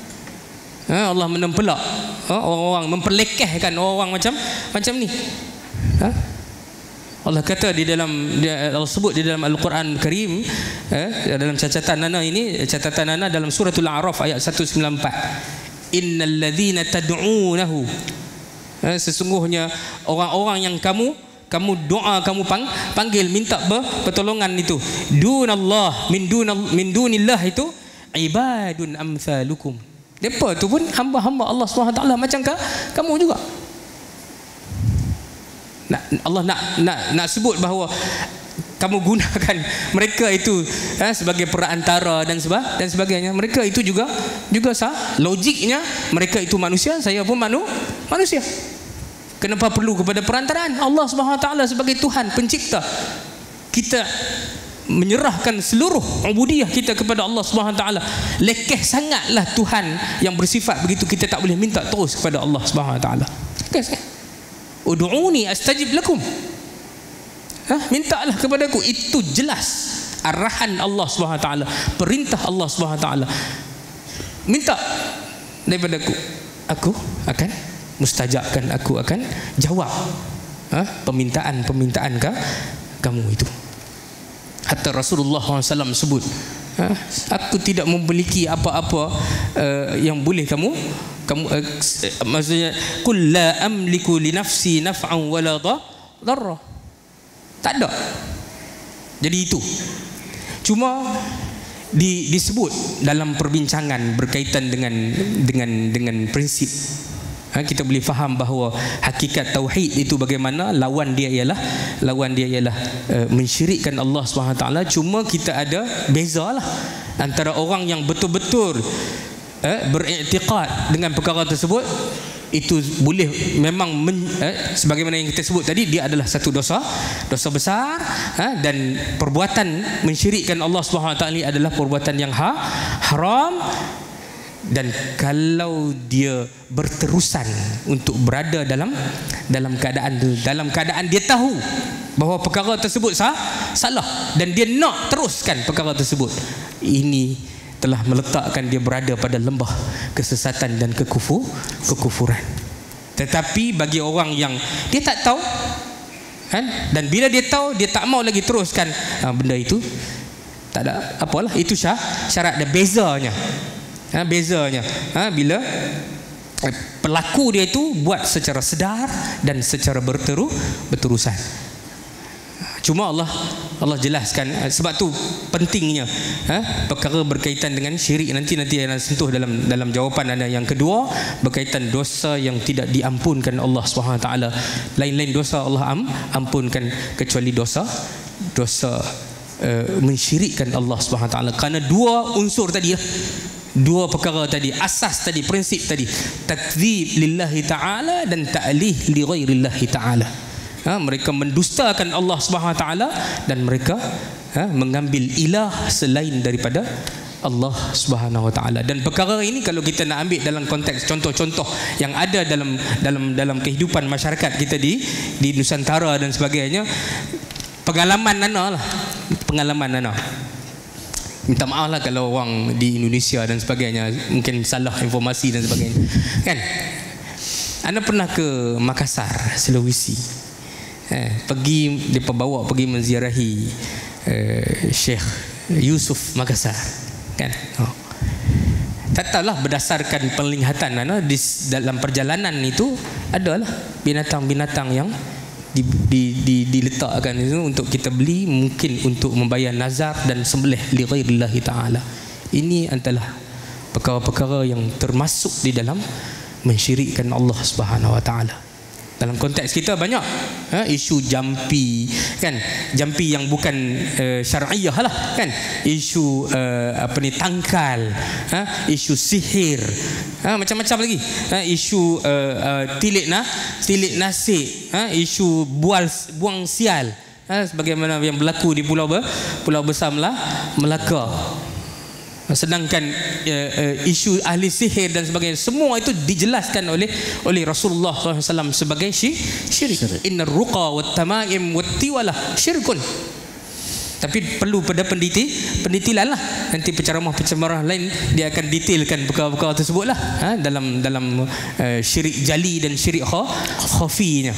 ha, Allah menempelak, ha, orang-orang, memperlekehkan orang macam macam ni. Ha? Allah kata di dalam, dia, Allah sebut di dalam Al-Quran Karim, eh, dalam catatan Nana ini, catatan Nana dalam suratul A'raf ayat seratus sembilan puluh empat, innal ladzina tad'unahu, eh, sesungguhnya orang-orang yang kamu kamu doa, kamu pang, panggil, minta pertolongan itu, dunallah, min dunal min dunillah, itu ibadun amsalukum. Depa tu pun hamba-hamba Allah Subhanahu Wa Taala macam kamu juga. Nak, Allah nak nak nak sebut bahawa kamu gunakan mereka itu, eh, sebagai perantara dan sebagainya dan sebagainya. Mereka itu juga juga sah. Logiknya mereka itu manusia, saya pun manu, manusia. Kenapa perlu kepada perantaraan? Allah Subhanahu Wa Taala sebagai Tuhan pencipta, kita menyerahkan seluruh ubudiyah kita kepada Allah Subhanahu Wa Taala. Lekeh sangatlah Tuhan yang bersifat begitu, kita tak boleh minta terus kepada Allah Subhanahu Wa Taala. Lekeh sangat. Ud'uni astajib lakum. Ha, mintalah kepadaku. Itu jelas arahan Allah Subhanahu Wa Taala, perintah Allah Subhanahu Wa Taala. Minta daripadaku, aku akan mustajabkan, aku akan jawab, ha, permintaan-permintaan ka, kamu itu. Hatta Rasulullah sallallahu alaihi wasallam sebut, ha, aku tidak memiliki apa-apa uh, yang boleh kamu kamu uh, maksudnya, qul la amliku li nafsi naf'an wala dharra. Tak ada. Jadi itu cuma di, disebut dalam perbincangan berkaitan dengan dengan dengan prinsip, ha, kita boleh faham bahawa hakikat tauhid itu bagaimana. Lawan dia ialah lawan dia ialah uh, mensyirikkan Allah Subhanahu Wa Taala. Cuma kita ada bezalah antara orang yang betul-betul eh, beriktikad dengan perkara tersebut, itu boleh memang men, eh, sebagaimana yang kita sebut tadi, dia adalah satu dosa dosa besar, eh, dan perbuatan mensyirikkan Allah Subhanahu Wa Taala adalah perbuatan yang ha, haram. Dan kalau dia berterusan untuk berada dalam dalam keadaan dalam keadaan dia tahu bahawa perkara tersebut sah, salah dan dia nak teruskan perkara tersebut, ini telah meletakkan dia berada pada lembah kesesatan dan kekufur, kekufuran. Tetapi bagi orang yang dia tak tahu, kan, dan bila dia tahu dia tak mau lagi teruskan ha, benda itu, tak ada apalah, itu syah, syarat dan bezanya. Ha, bezanya ha, bila eh, pelaku dia itu buat secara sedar dan secara berteru berterusan. Cuma Allah Allah jelaskan, sebab tu pentingnya ha, perkara berkaitan dengan syirik. Nanti nanti akan sentuh dalam dalam jawapan anda yang kedua, berkaitan dosa yang tidak diampunkan Allah Subhanahu Wa Taala. Lain-lain dosa Allah am, ampunkan kecuali dosa dosa uh, mensyirikkan Allah Subhanahu Wa Taala. Kerana dua unsur tadi lah, dua perkara tadi, asas tadi, prinsip tadi, takdzib lillahi ta'ala dan ta'lih li ghairillahi ta'ala. Ha, mereka mendustakan Allah Subhanahu Wa Taala dan mereka ha, mengambil ilah selain daripada Allah Subhanahu Wa Taala. Dan perkara ini kalau kita nak ambil dalam konteks contoh-contoh yang ada dalam dalam dalam kehidupan masyarakat kita di di Nusantara dan sebagainya, pengalaman Nana lah, pengalaman Nana. Minta maaf lah kalau orang di Indonesia dan sebagainya mungkin salah informasi dan sebagainya, kan? Anda pernah ke Makassar, Sulawesi? Eh, pergi mereka bawa pergi menziarahi eh, Syekh Yusuf Makassar, kan? Oh. Tak tahulah berdasarkan penglihatan anda di dalam perjalanan itu adalah binatang-binatang yang di, di, di, diletakkan itu untuk kita beli, mungkin untuk membayar nazar dan sembelih li ghairillahi ta'ala. Ini adalah perkara-perkara yang termasuk di dalam mensyirikkan Allah Subhanahu Wa Taala. Dalam konteks kita banyak ha, isu jampi, kan, jampi yang bukan uh, syar'iyah lah, kan, isu uh, apa ni, tangkal, ha, isu sihir, ha, macam-macam lagi, ha, isu uh, uh, tilik nah tilik nasib, ha, isu bual buang sial, ha, sebagaimana yang berlaku di pulau ber, pulau besar Mela, Melaka. Sedangkan uh, uh, isu ahli sihir dan sebagainya, semua itu dijelaskan oleh oleh Rasulullah sallallahu alaihi wasallam sebagai syirik. Innar ruqa wat tamaim wat tiwalah syirkun. Tapi perlu pada penditi pendetilan lah. Nanti penceramah-penceramah lain dia akan detailkan perkara-perkara tersebut lah, ha, dalam dalam uh, syirik jali dan syirik khafinya.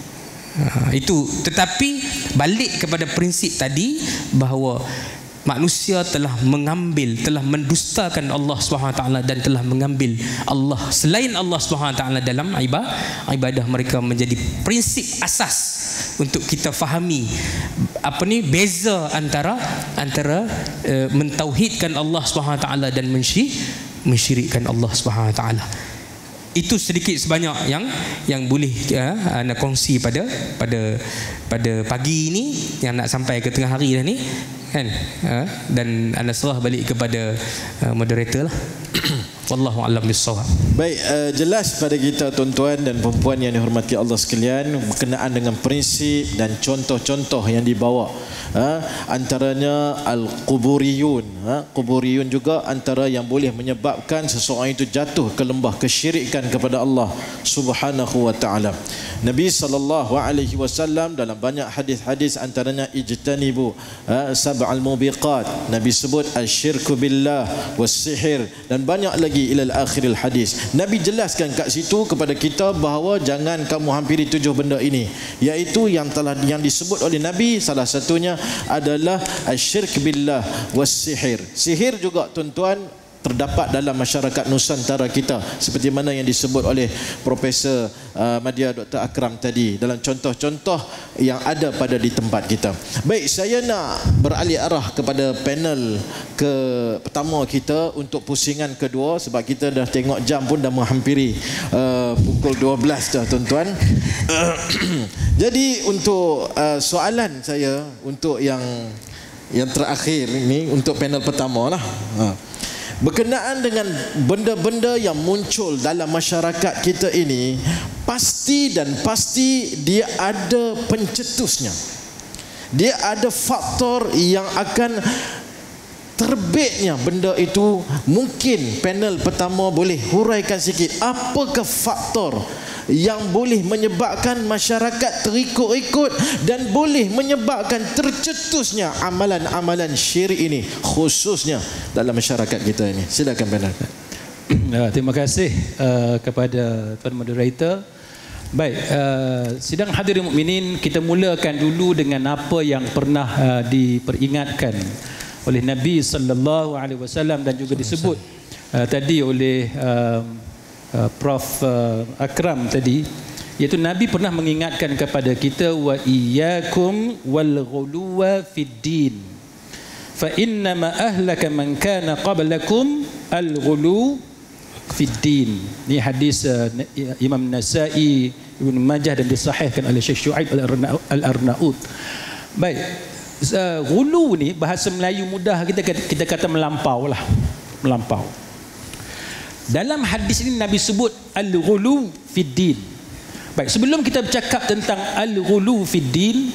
Ha, itu. Tetapi balik kepada prinsip tadi bahawa manusia telah mengambil, telah mendustakan Allah Subhanahu Wa Taala dan telah mengambil Allah selain Allah Subhanahu Wa Taala dalam ibadah ibadah mereka, menjadi prinsip asas untuk kita fahami apa ni beza antara antara uh, mentauhidkan Allah Subhanahu Wa Taala dan mensyirikkan Allah Subhanahu Wa Taala. Itu sedikit sebanyak yang yang boleh uh, anda kongsi pada pada pada pagi ini, yang nak sampai ke tengah hari dah ni, kan, uh, dan anda serah balik kepada uh, moderator lah. Wallahu a'lam bissawab. Baik, uh, jelas pada kita tuan-tuan dan puan-puan yang dihormati Allah sekalian berkenaan dengan prinsip dan contoh-contoh yang dibawa. Ha, antaranya al-quburiyun. Ha, quburiyun juga antara yang boleh menyebabkan seseorang itu jatuh ke lembah kesyirikan kepada Allah Subhanahu wa taala. Nabi sallallahu alaihi wasallam dalam banyak hadis-hadis antaranya ijtanibu ha, sab'al mubiqat. Nabi sebut asyirku billah was-sihir dan banyak lagi ilal akhiril hadis. Nabi jelaskan kat situ kepada kita bahawa jangan kamu hampiri tujuh benda ini, iaitu yang telah yang disebut oleh Nabi, salah satunya adalah asyirk billah was-sihir. Sihir juga tuan-tuan terdapat dalam masyarakat Nusantara kita, seperti mana yang disebut oleh Profesor uh, Madya Doktor Akram tadi dalam contoh-contoh yang ada pada di tempat kita. Baik, saya nak beralih arah kepada panel ke pertama kita untuk pusingan kedua, sebab kita dah tengok jam pun dah menghampiri uh, pukul dua belas dah tuan-tuan. Jadi untuk uh, soalan saya untuk yang yang terakhir ini untuk panel pertama lah. Ha. Berkenaan dengan benda-benda yang muncul dalam masyarakat kita ini, pasti dan pasti dia ada pencetusnya. Dia ada faktor yang akan terbitnya benda itu, mungkin panel pertama boleh huraikan sikit apakah faktor yang boleh menyebabkan masyarakat terikut-ikut dan boleh menyebabkan tercetusnya amalan-amalan syirik ini, khususnya dalam masyarakat kita ini. Silakan panel. Uh, terima kasih uh, kepada Tuan Moderator. Baik, uh, sidang hadirin mukminin, kita mulakan dulu dengan apa yang pernah uh, diperingatkan oleh Nabi sallallahu alaihi wasallam dan juga disebut uh, tadi oleh uh, uh, Prof uh, Akram tadi, iaitu Nabi pernah mengingatkan kepada kita, wa iyyakum wal ghuluwa fid din fa inna ma ahlaka man kana qablakum al ghulu fid din. Ini hadis uh, Imam Nasa'i, Ibn Majah dan disahihkan oleh Syekh Syuaib Al-Arnaud. Baik, uh, ghulu ni bahasa Melayu mudah kita kita kata melampau lah, melampau. Dalam hadis ini Nabi sebut al-ghulu fid din. Baik, sebelum kita bercakap tentang al-ghulu fid din,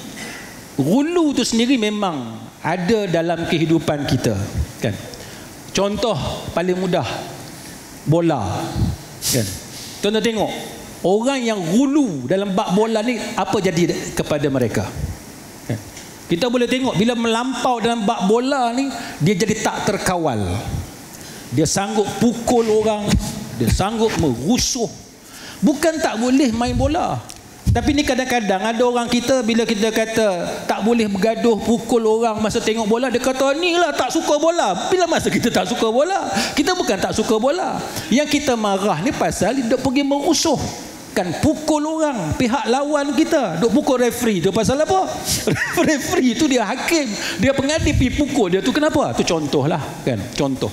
ghulu tu sendiri memang ada dalam kehidupan kita, kan? Contoh paling mudah, bola, kan? Tuan-tuan tengok orang yang ghulu dalam bab bola ni, apa jadi kepada mereka, kan? Kita boleh tengok bila melampau dalam bab bola ni, dia jadi tak terkawal. Dia sanggup pukul orang, dia sanggup merusuh. Bukan tak boleh main bola, tapi ni kadang-kadang ada orang kita bila kita kata tak boleh bergaduh pukul orang masa tengok bola, dia kata ni lah tak suka bola. Bila masa kita tak suka bola? Kita bukan tak suka bola. Yang kita marah ni pasal dia pergi merusuh, kan, pukul orang, pihak lawan kita, duk pukul referee tu pasal apa? Referee tu dia hakim, dia pengadil pergi pukul dia tu, kenapa? Tu contoh lah, kan, contoh.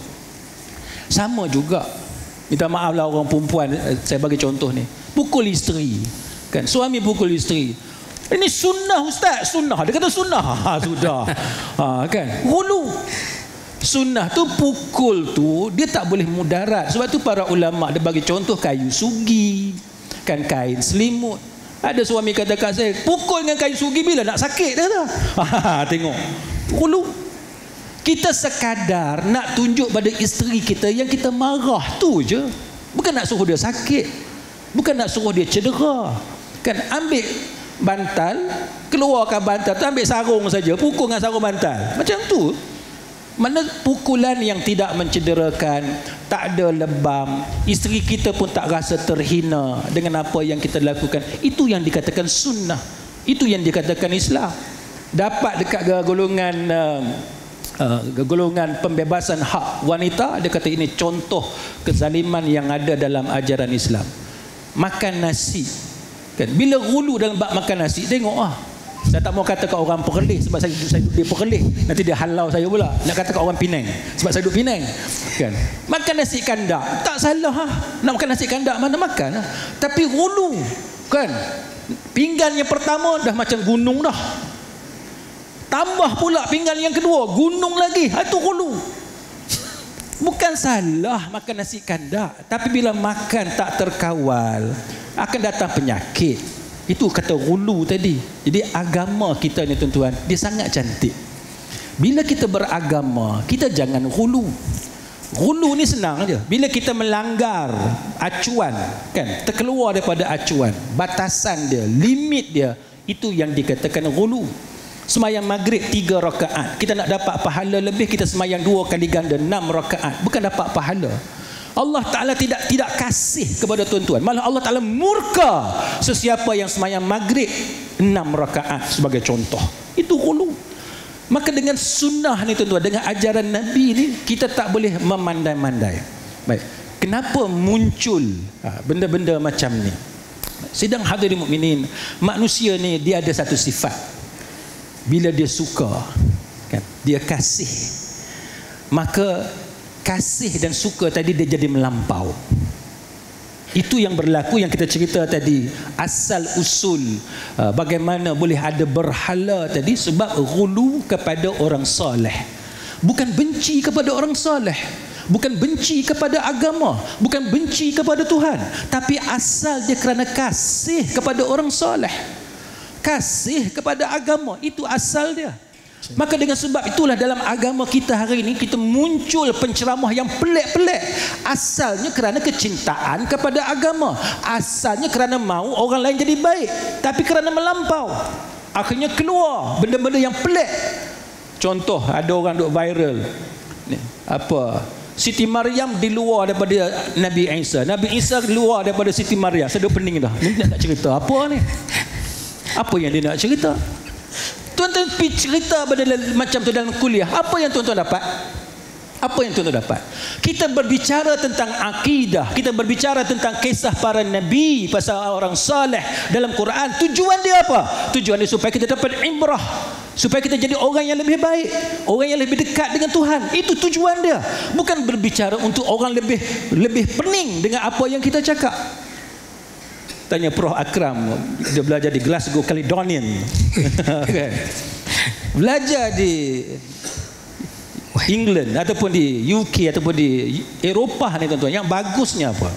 Sama juga, minta maaf lah orang perempuan, saya bagi contoh ni, pukul isteri, kan, suami pukul isteri. Ini sunnah ustaz, sunnah. Dia kata sunnah. Ha, sudah. Ha, kan? Ghulu. Sunnah tu pukul tu dia tak boleh mudarat. Sebab tu para ulama dia bagi contoh kayu sugi, kan, kain selimut. Ada suami kata kat saya, pukul dengan kayu sugi bila nak sakit dia tu. Ha, tengok. Ghulu. Kita sekadar nak tunjuk pada isteri kita yang kita marah tu je. Bukan nak suruh dia sakit, bukan nak suruh dia cedera, kan. Ambil bantal, keluarkan bantal tu, ambil sarung saja, pukul dengan sarung bantal. Macam tu. Mana pukulan yang tidak mencederakan, tak ada lebam, isteri kita pun tak rasa terhina dengan apa yang kita lakukan. Itu yang dikatakan sunnah. Itu yang dikatakan Islam. Dapat dekat golongan uh, uh, golongan pembebasan hak wanita, dia kata ini contoh kezaliman yang ada dalam ajaran Islam. Makan nasi, kan, bila ghulu dalam bab makan nasi, tengok ah. Saya tak mau kata kat orang Perlis sebab saya, saya duduk di Perlis, nanti dia halau saya pula. Nak kata kat orang Penang sebab saya duduk Penang, kan. Makan nasi kandak tak salah ha. Nak makan nasi kandak mana makan ha. Tapi ghulu, kan, pinggan yang pertama dah macam gunung dah, tambah pula pinggan yang kedua gunung lagi, itu ghulu. Bukan salah makan nasi kandak, tapi bila makan tak terkawal akan datang penyakit. Itu kata ghulu tadi. Jadi agama kita ni tuan-tuan, dia sangat cantik. Bila kita beragama, kita jangan ghulu. Ghulu ni senang aja. Bila kita melanggar acuan, kan, terkeluar daripada acuan, batasan dia, limit dia, itu yang dikatakan ghulu. Semayang maghrib tiga rakaat, kita nak dapat pahala lebih, kita semayang dua kali ganda enam rakaat, bukan dapat pahala. Allah Ta'ala tidak tidak kasih kepada tuan-tuan. Malah Allah Ta'ala murka sesiapa yang semayang maghrib enam rakaat sebagai contoh. Itu ghulu. Maka dengan sunnah ni tuan-tuan, dengan ajaran Nabi ni, kita tak boleh memandai-mandai. Baik, kenapa muncul ha, benda-benda macam ni? Sidang hadirin mukminin, manusia ni dia ada satu sifat. Bila dia suka, kan, dia kasih, maka kasih dan suka tadi dia jadi melampau. Itu yang berlaku yang kita cerita tadi, asal usul uh, bagaimana boleh ada berhala tadi, sebab ghulu kepada orang soleh. Bukan benci kepada orang soleh, bukan benci kepada agama, bukan benci kepada Tuhan, tapi asal dia kerana kasih kepada orang soleh, kasih kepada agama, itu asal dia. Maka dengan sebab itulah dalam agama kita hari ini kita muncul penceramah yang pelik-pelik. Asalnya kerana kecintaan kepada agama, asalnya kerana mahu orang lain jadi baik, tapi kerana melampau akhirnya keluar benda-benda yang pelik. Contoh, ada orang duk viral ni, apa, Siti Maryam di luar daripada Nabi Isa, Nabi Isa di luar daripada Siti Maryam. Saya dah pening dah. Ni nak cerita apa ni? Apa yang dia nak cerita? Tuan-tuan pergi cerita macam tu dalam kuliah. Apa yang tuan-tuan dapat? Apa yang tuan-tuan dapat? Kita berbicara tentang akidah, kita berbicara tentang kisah para nabi, pasal orang saleh dalam Quran. Tujuan dia apa? Tujuan dia supaya kita dapat ibrah, supaya kita jadi orang yang lebih baik, orang yang lebih dekat dengan Tuhan. Itu tujuan dia. Bukan berbicara untuk orang lebih lebih pening dengan apa yang kita cakap. Tanya Prof Akram, dia belajar di Glasgow Caledonian. Okay. Belajar di England ataupun di U K ataupun di Eropah ni tuan-tuan. Yang bagusnya apa?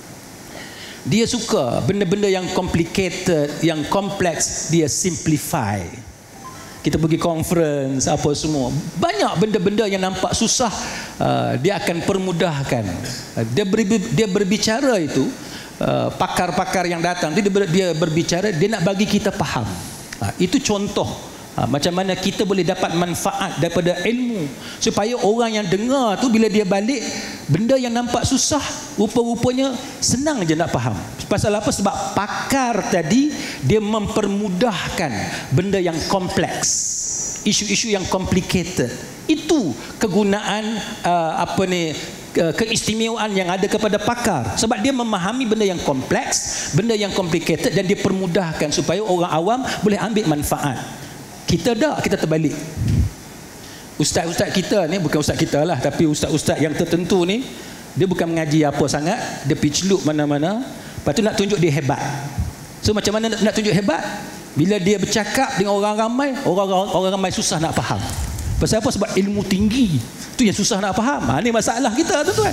Dia suka benda-benda yang complicated, yang kompleks, dia simplify. Kita pergi conference apa semua, banyak benda-benda yang nampak susah, uh, dia akan permudahkan. Uh, dia, ber, dia berbicara itu, Uh, pakar-pakar yang datang dia, ber, dia berbicara, dia nak bagi kita faham. Ha, itu contoh ha, macam mana kita boleh dapat manfaat daripada ilmu, supaya orang yang dengar tu bila dia balik, benda yang nampak susah rupa-rupanya senang je nak faham. Pasal apa? Sebab pakar tadi dia mempermudahkan benda yang kompleks, isu-isu yang complicated. Itu kegunaan uh, apa ni keistimewaan yang ada kepada pakar, sebab dia memahami benda yang kompleks, benda yang complicated, dan dia permudahkan supaya orang awam boleh ambil manfaat. Kita dah, kita terbalik. Ustaz-ustaz kita ni, bukan ustaz kita lah, tapi ustaz-ustaz yang tertentu ni, dia bukan mengaji apa sangat, dia pergi celup mana-mana, lepas tu nak tunjuk dia hebat. So macam mana nak tunjuk hebat? Bila dia bercakap dengan orang ramai, orang orang ramai susah nak faham. Pasal apa? Sebab ilmu tinggi. Itu yang susah nak faham. Ha, ni masalah kita tuan-tuan.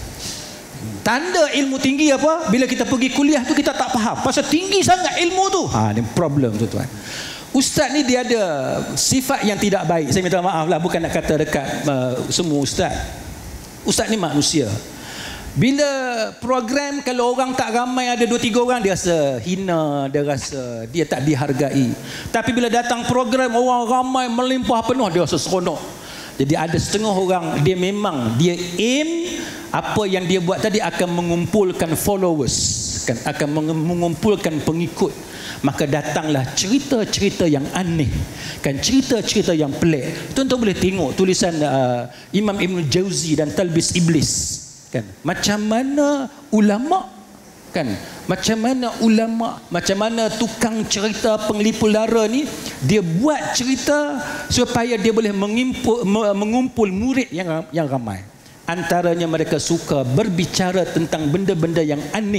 Tanda ilmu tinggi apa? Bila kita pergi kuliah tu kita tak faham. Pasal tinggi sangat ilmu tu. Ha, ni problem tuan-tuan. Ustaz ni dia ada sifat yang tidak baik. Saya minta maaf lah, bukan nak kata dekat uh, semua ustaz. Ustaz ni manusia. Bila program, kalau orang tak ramai, ada dua tiga orang, dia rasa hina, dia rasa dia tak dihargai. Tapi bila datang program orang ramai melimpah penuh, dia rasa seronok. Jadi ada setengah orang, dia memang dia aim apa yang dia buat tadi akan mengumpulkan followers, kan, akan mengumpulkan pengikut. Maka datanglah cerita-cerita yang aneh, kan, cerita-cerita yang pelik. Tuan-tuan boleh tengok tulisan uh, Imam Ibn Jauzi dan Talbis Iblis, kan, macam mana ulama, kan, macam mana ulama, macam mana tukang cerita penglipu lara ni, dia buat cerita supaya dia boleh mengimpul, mengumpul murid yang yang ramai. Antaranya mereka suka berbicara tentang benda-benda yang aneh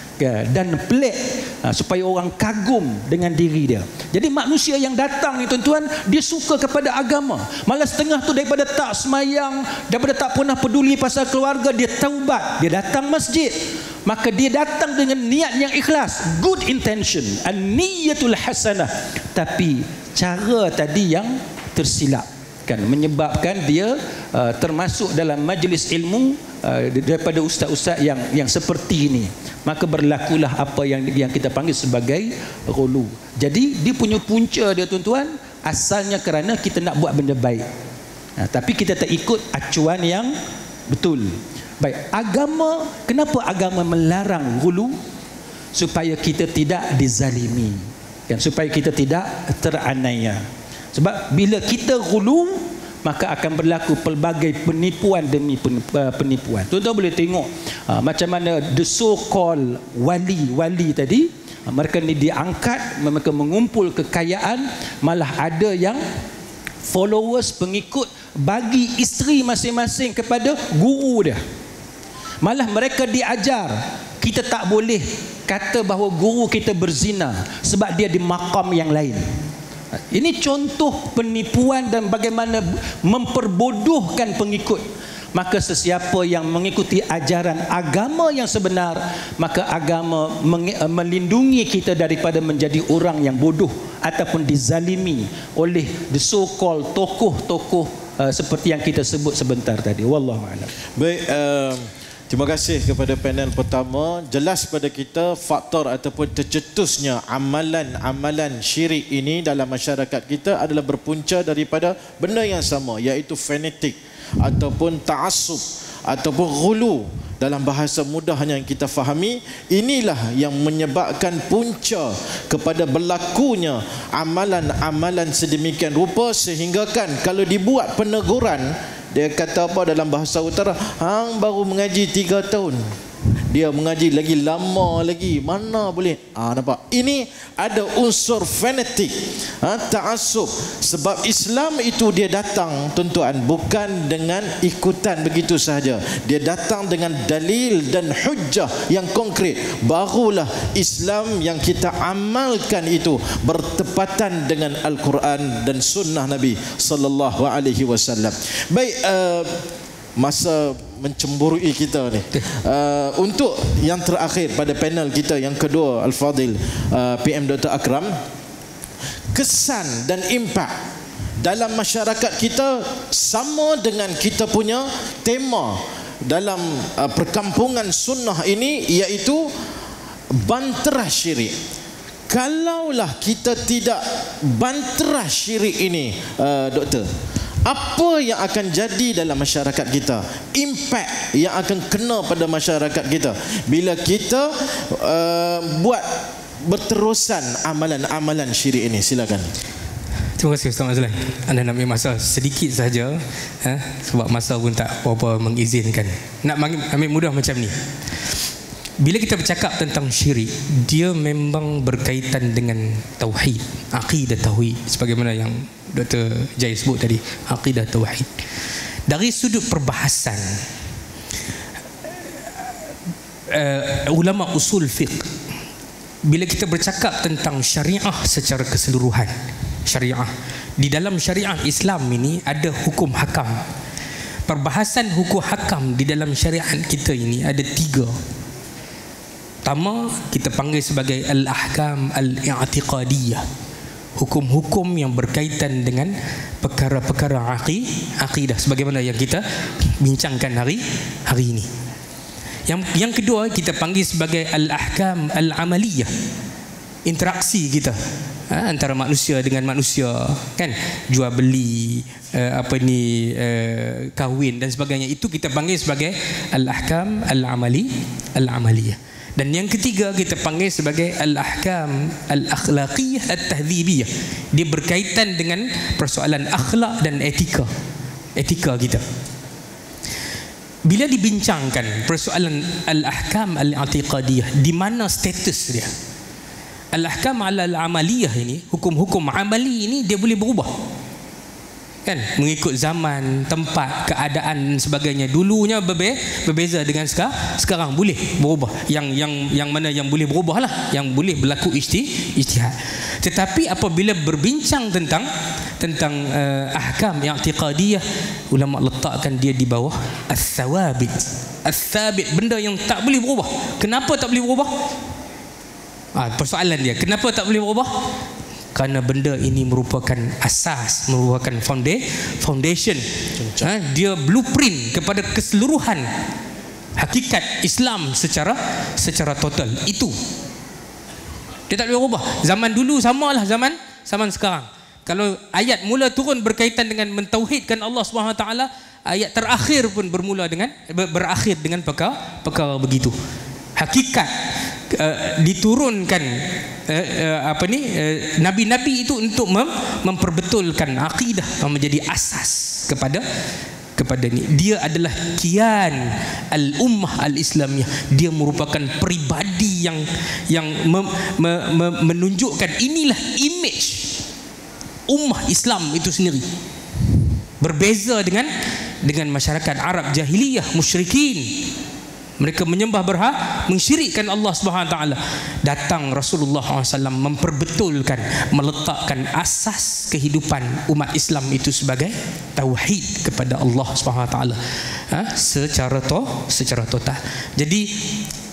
dan pelik, supaya orang kagum dengan diri dia. Jadi manusia yang datang ni tuan-tuan, dia suka kepada agama. Malah setengah tu daripada tak semayang, daripada tak pernah peduli pasal keluarga, dia taubat, dia datang masjid. Maka dia datang dengan niat yang ikhlas, good intention, an-niyatul hasanah. Tapi cara tadi yang tersilap, kan, menyebabkan dia uh, termasuk dalam majlis ilmu uh, daripada ustaz-ustaz yang yang seperti ini. Maka berlakulah apa yang yang kita panggil sebagai ghulu. Jadi dia punya punca dia tuan-tuan, asalnya kerana kita nak buat benda baik, nah, tapi kita tak ikut acuan yang betul. Baik, agama, kenapa agama melarang ghulu? Supaya kita tidak dizalimi, kan, supaya kita tidak teraniaya. Sebab bila kita ghulu, maka akan berlaku pelbagai penipuan demi penipuan. Tuan-tuan boleh tengok uh, macam mana the so called wali-wali tadi, uh, mereka ni diangkat, mereka mengumpul kekayaan, malah ada yang followers, pengikut, bagi isteri masing-masing kepada guru dia. Malah mereka diajar, kita tak boleh kata bahawa guru kita berzina sebab dia di makam yang lain. Ini contoh penipuan dan bagaimana memperbodohkan pengikut. Maka sesiapa yang mengikuti ajaran agama yang sebenar, maka agama melindungi kita daripada menjadi orang yang bodoh ataupun dizalimi oleh the so called tokoh-tokoh uh, seperti yang kita sebut sebentar tadi. Wallahu a'lam. Baik, uh, terima kasih kepada panel pertama. Jelas pada kita faktor ataupun tercetusnya amalan-amalan syirik ini dalam masyarakat kita adalah berpunca daripada benda yang sama, iaitu fanatik ataupun ta'assub ataupun ghulu. Dalam bahasa mudahnya yang kita fahami, inilah yang menyebabkan punca kepada berlakunya amalan-amalan sedemikian rupa, sehingga kan kalau dibuat peneguran, dia kata apa dalam bahasa utara, hang baru mengaji tiga tahun, dia mengaji lagi lama lagi, mana boleh. Ah, nampak? Ini ada unsur fanatik, ha, ta'assub. Sebab Islam itu dia datang tuan-tuan bukan dengan ikutan begitu sahaja. Dia datang dengan dalil dan hujjah yang konkret. Barulah Islam yang kita amalkan itu bertepatan dengan Al-Quran dan sunnah Nabi sallallahu alaihi wasallam. Baik, uh, masa mencemburui kita ni. Uh, untuk yang terakhir pada panel kita yang kedua, Al-Fadil uh, P M Doktor Akram, kesan dan impak dalam masyarakat kita sama dengan kita punya tema dalam uh, perkampungan sunnah ini, iaitu banterah syirik. Kalaulah kita tidak banterah syirik ini, uh, Doktor, apa yang akan jadi dalam masyarakat kita, impak yang akan kena pada masyarakat kita bila kita uh, buat berterusan amalan-amalan syirik ini? Silakan. Terima kasih Ustaz Mazlan. Anda nak ambil masa sedikit saja, eh, sebab masa pun tak apa mengizinkan. Nak ambil mudah macam ni. Bila kita bercakap tentang syirik, dia memang berkaitan dengan tauhid, akidah tauhid, sebagaimana yang Doktor Jai sebut tadi, akidah tauhid. Dari sudut perbahasan, uh, ulama usul fiqh, bila kita bercakap tentang syariah secara keseluruhan, syariah di dalam syariah Islam ini ada hukum hakam. Perbahasan hukum hakam di dalam syariat kita ini ada tiga. Pertama, kita panggil sebagai al-ahkam al-i'tiqadiyah, hukum-hukum yang berkaitan dengan perkara-perkara akidah, sebagaimana yang kita bincangkan hari hari ini. Yang yang kedua kita panggil sebagai al-ahkam al-amaliyah, interaksi kita, ha, antara manusia dengan manusia, kan, jual beli, uh, apa ni, uh, kahwin dan sebagainya, itu kita panggil sebagai al-ahkam al-amali al-amaliyah. Dan yang ketiga kita panggil sebagai al-ahkam al-akhlaqiyah at-tahdzibiyah. Dia berkaitan dengan persoalan akhlak dan etika, etika kita. Bila dibincangkan persoalan al-ahkam al-i'tiqadiyah, di mana status dia? Al-ahkam al-amaliyah ini, hukum-hukum amali ini, dia boleh berubah, kan, mengikut zaman, tempat, keadaan dan sebagainya. Dulunya berbe berbeza dengan sekarang. Sekarang boleh berubah. Yang yang yang mana yang boleh berubah lah, yang boleh berlaku ijtihad. Tetapi apabila berbincang tentang tentang uh, ahkam i'tiqadiyah, ulama letakkan dia di bawah as-sawabit. As-sabit, benda yang tak boleh berubah. Kenapa tak boleh berubah? Ah, persoalan dia, kenapa tak boleh berubah? Kerana benda ini merupakan asas, merupakan foundation, ha, dia blueprint kepada keseluruhan hakikat Islam secara secara total. Itu dia tak boleh ubah. Zaman dulu samalah zaman zaman sekarang. Kalau ayat mula turun berkaitan dengan mentauhidkan Allah Subhanahu Wa Taala, ayat terakhir pun bermula dengan berakhir dengan perkara perkara begitu. Hakikat uh, diturunkan uh, uh, apa ni uh, nabi-nabi itu untuk mem memperbetulkan akidah yang menjadi asas kepada kepada ni. Dia adalah kian al-ummah al-islamiyah. Dia merupakan peribadi yang yang mem, me, me, menunjukkan inilah image ummah Islam itu sendiri. Berbeza dengan dengan masyarakat Arab jahiliyah, musyrikin. Mereka menyembah berhala, mensyirikkan Allah Subhanahu Wa Taala. Datang Rasulullah shallallahu alaihi wasallam memperbetulkan, meletakkan asas kehidupan umat Islam itu sebagai tauhid kepada Allah Subhanahu Wa Taala, ha? secara to, secara total. Jadi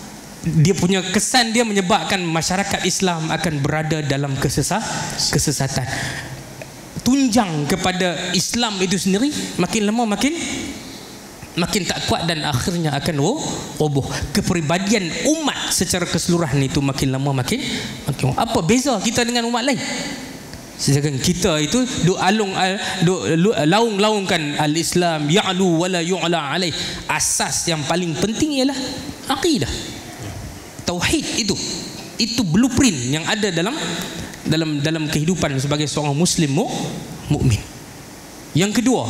dia punya kesan dia menyebabkan masyarakat Islam akan berada dalam kesesat, kesesatan. Tunjang kepada Islam itu sendiri makin lama makin makin tak kuat dan akhirnya akan roboh. Kepribadian umat secara keseluruhan itu makin lama makin makin. Apa beza kita dengan umat lain? Sedangkan kita itu duk alung duk laung-laungkan al-Islam ya'lu wala yu'la alaih. Asas yang paling penting ialah akidah. Tauhid itu. Itu blueprint yang ada dalam dalam dalam kehidupan sebagai seorang muslim mukmin. Yang kedua,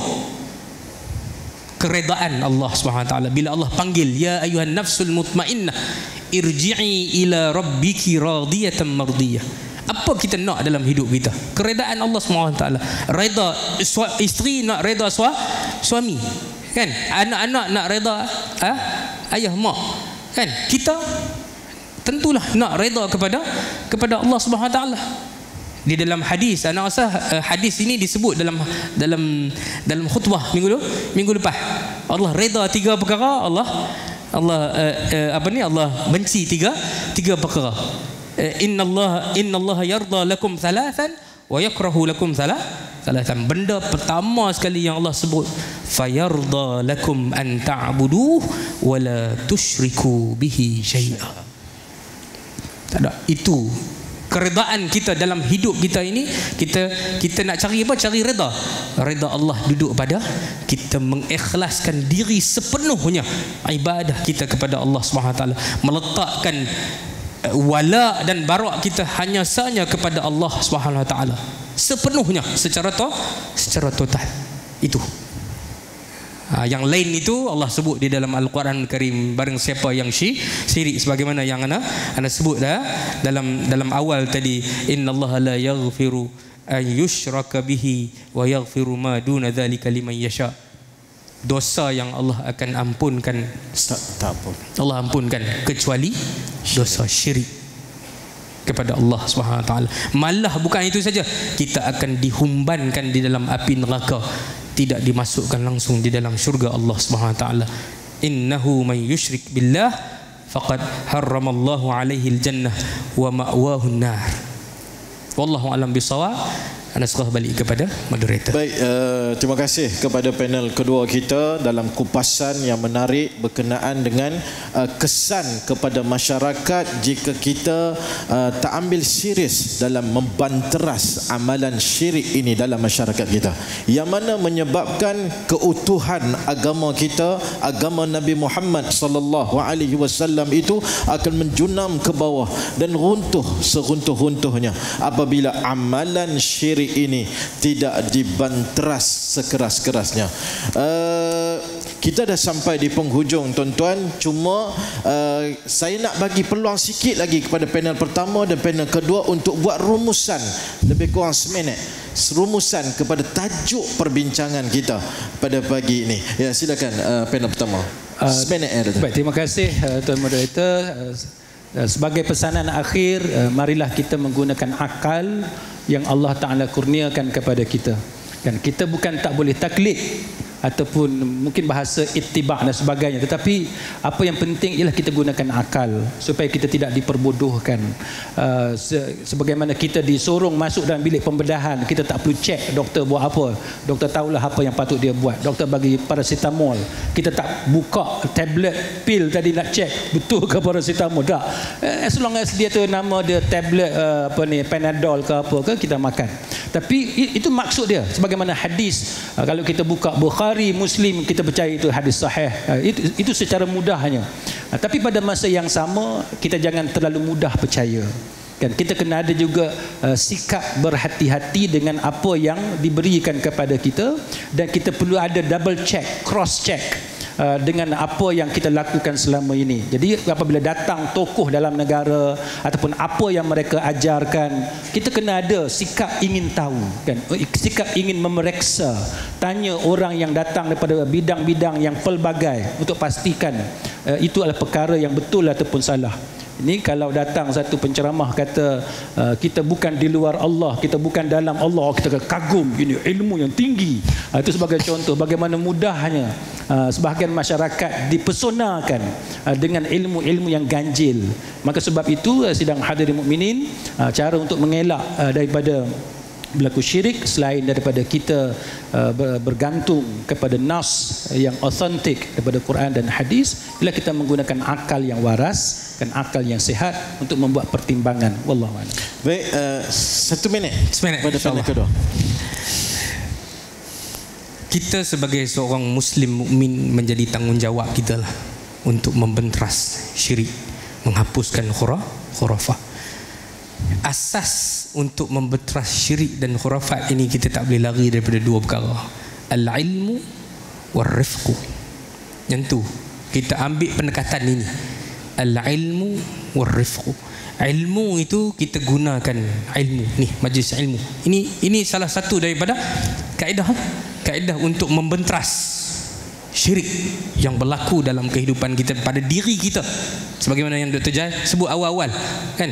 keredaan Allah Subhanahu wa taala. Bila Allah panggil ya ayuhan nafsul mutmainnah irji'i ila rabbiki radiyatan mardiyah. Apa kita nak dalam hidup kita? Keredaan Allah Subhanahu wa taala. Reda isteri nak reda suami, kan? Anak-anak nak reda ha? ayah mak, kan? Kita tentulah nak reda kepada kepada Allah Subhanahu wa taala. Di dalam hadis, ana rasa hadis ini disebut dalam dalam dalam khutbah minggu lalu, minggu lepas. Allah reda tiga perkara, Allah Allah uh, uh, apa ni? Allah benci tiga tiga perkara. Inna Allah Inna Allah yarda lakum thalathan wa yakrahu lakum thalathan. Benda pertama sekali yang Allah sebut, fayarda lakum an ta'buduh wa la tusyriku bihi syai'a. Tak ada. Itu keredaan kita dalam hidup kita ini. Kita kita nak cari apa? Cari reda. Reda Allah duduk pada kita mengikhlaskan diri sepenuhnya ibadah kita kepada Allah Subhanahu wa taala, meletakkan wala dan barak kita hanya sahaja kepada Allah Subhanahu wa taala sepenuhnya, secara to, secara total. Itu. Ha, yang lain itu Allah sebut di dalam Al-Quran Karim. Barang siapa yang syirik, sebagaimana yang ana ana sebut dah dalam dalam awal tadi, innallaha la yaghfiru an yushraka bihi wa yaghfiru ma duna dzalika liman yasha. Dosa yang Allah akan ampunkan tak, tak apa. Allah ampunkan kecuali dosa syirik kepada Allah Subhanahu wa taala. Malah bukan itu saja, kita akan dihumbankan di dalam api neraka, tidak dimasukkan langsung di dalam syurga Allah Subhanahu wa taala. Innahu man yusyrik billah faqad harramallahu alaihi aljannah wa ma'wahu an-nar. Wallahu alam bisawab. Anda serah balik kepada moderator. Baik, uh, terima kasih kepada panel kedua kita dalam kupasan yang menarik berkenaan dengan uh, kesan kepada masyarakat jika kita uh, tak ambil serius dalam membanteras amalan syirik ini dalam masyarakat kita, yang mana menyebabkan keutuhan agama kita, agama Nabi Muhammad sallallahu alaihi wasallam itu akan menjunam ke bawah dan runtuh seruntuh-runtuhnya apabila amalan syirik ini tidak dibanteras sekeras-kerasnya. Uh, kita dah sampai di penghujung tuan-tuan. Cuma uh, saya nak bagi peluang sikit lagi kepada panel pertama dan panel kedua untuk buat rumusan lebih kurang seminit, rumusan kepada tajuk perbincangan kita pada pagi ini. Ya, silakan uh, panel pertama. Uh, seminit ya, baik, terima kasih uh, tuan moderator. Uh, sebagai pesanan akhir, uh, marilah kita menggunakan akal yang Allah Ta'ala kurniakan kepada kita. Dan kita bukan tak boleh taklid ataupun mungkin bahasa ittiba' dan sebagainya, tetapi apa yang penting ialah kita gunakan akal supaya kita tidak diperbodohkan. Uh, se sebagaimana kita disorong masuk dalam bilik pembedahan, kita tak perlu cek doktor buat apa. Doktor tahulah apa yang patut dia buat. Doktor bagi paracetamol, kita tak buka tablet pil tadi nak cek betul ke paracetamol. Tak, as long as dia tu nama dia tablet uh, apa ni, Panadol ke apa ke, kita makan. Tapi itu maksud dia. Sebagaimana hadis, uh, kalau kita buka Bukhari, Muslim, kita percaya itu hadis sahih. Uh, itu, itu secara mudahnya. Uh, tapi pada masa yang sama, kita jangan terlalu mudah percaya. Kan, kita kena ada juga uh, sikap berhati-hati dengan apa yang diberikan kepada kita, dan kita perlu ada double check, cross check uh, dengan apa yang kita lakukan selama ini. Jadi apabila datang tokoh dalam negara ataupun apa yang mereka ajarkan, kita kena ada sikap ingin tahu, kan, sikap ingin memeriksa, tanya orang yang datang daripada bidang-bidang yang pelbagai untuk pastikan uh, itu adalah perkara yang betul ataupun salah. Ini kalau datang satu penceramah kata uh, kita bukan di luar Allah, kita bukan dalam Allah, kita kagum ini ilmu yang tinggi. Uh, itu sebagai contoh bagaimana mudahnya uh, sebahagian masyarakat dipesonakan uh, dengan ilmu-ilmu yang ganjil. Maka sebab itu uh, sidang hadirin mukminin, uh, cara untuk mengelak uh, daripada berlaku syirik selain daripada kita uh, bergantung kepada nas yang authentik daripada Quran dan hadis, bila kita menggunakan akal yang waras dan akal yang sihat untuk membuat pertimbangan. Wallahu a'lam. Baik, uh, satu minit Seminit pada panel kedua. Kita sebagai seorang Muslim mukmin menjadi tanggungjawab kita lah untuk membenteras syirik, menghapuskan khurafah. Asas untuk membenteras syirik dan khurafat ini kita tak boleh lari daripada dua perkara, al-ilmu wal-rifqu. Yang tu kita ambil pendekatan ini, al-ilmu wal-rifqu. Ilmu itu kita gunakan ilmu ni, majlis ilmu ini ini salah satu daripada kaedah kaedah untuk membenteras syirik yang berlaku dalam kehidupan kita pada diri kita, sebagaimana yang Doktor Jai sebut awal-awal kan.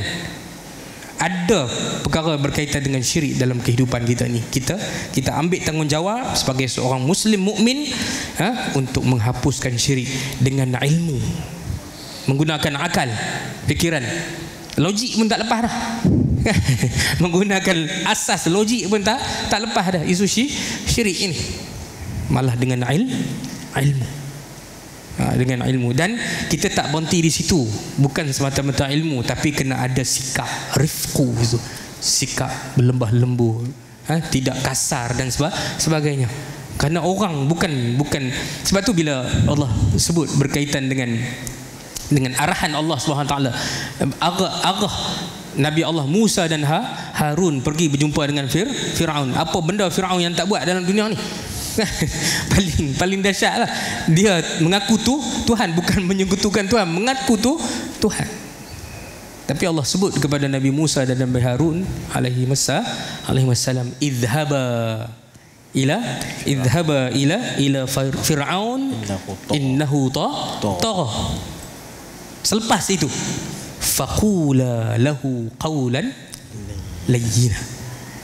Ada perkara berkaitan dengan syirik dalam kehidupan kita ni. Kita kita ambil tanggungjawab sebagai seorang Muslim mukmin ha, untuk menghapuskan syirik dengan ilmu, menggunakan akal, fikiran. Logik pun tak lepas dah. Menggunakan asas logik pun tak tak lepas dah isu syirik ini. Malah dengan il, ilmu. Ha, dengan ilmu, dan kita tak berhenti di situ, bukan semata-mata ilmu, tapi kena ada sikap rifqu itu, sikap berlembah lembut, ha, tidak kasar dan sebagainya. Karena orang bukan bukan sebab tu bila Allah sebut berkaitan dengan dengan arahan Allah Subhanahu Wa Taala, arah Nabi Allah Musa dan ha, Harun pergi berjumpa dengan Fir, Firaun. Apa benda Firaun yang tak buat dalam dunia ni? paling paling dahsyat lah, dia mengaku tu Tuhan, bukan menyekutukan Tuhan, mengaku tu Tuhan. Tapi Allah sebut kepada Nabi Musa dan Nabi Harun alaihi wassalam, idhaba ila idhaba ila ila Fir'aun innahu tagha. Selepas itu faqula lahu qawlan layyina,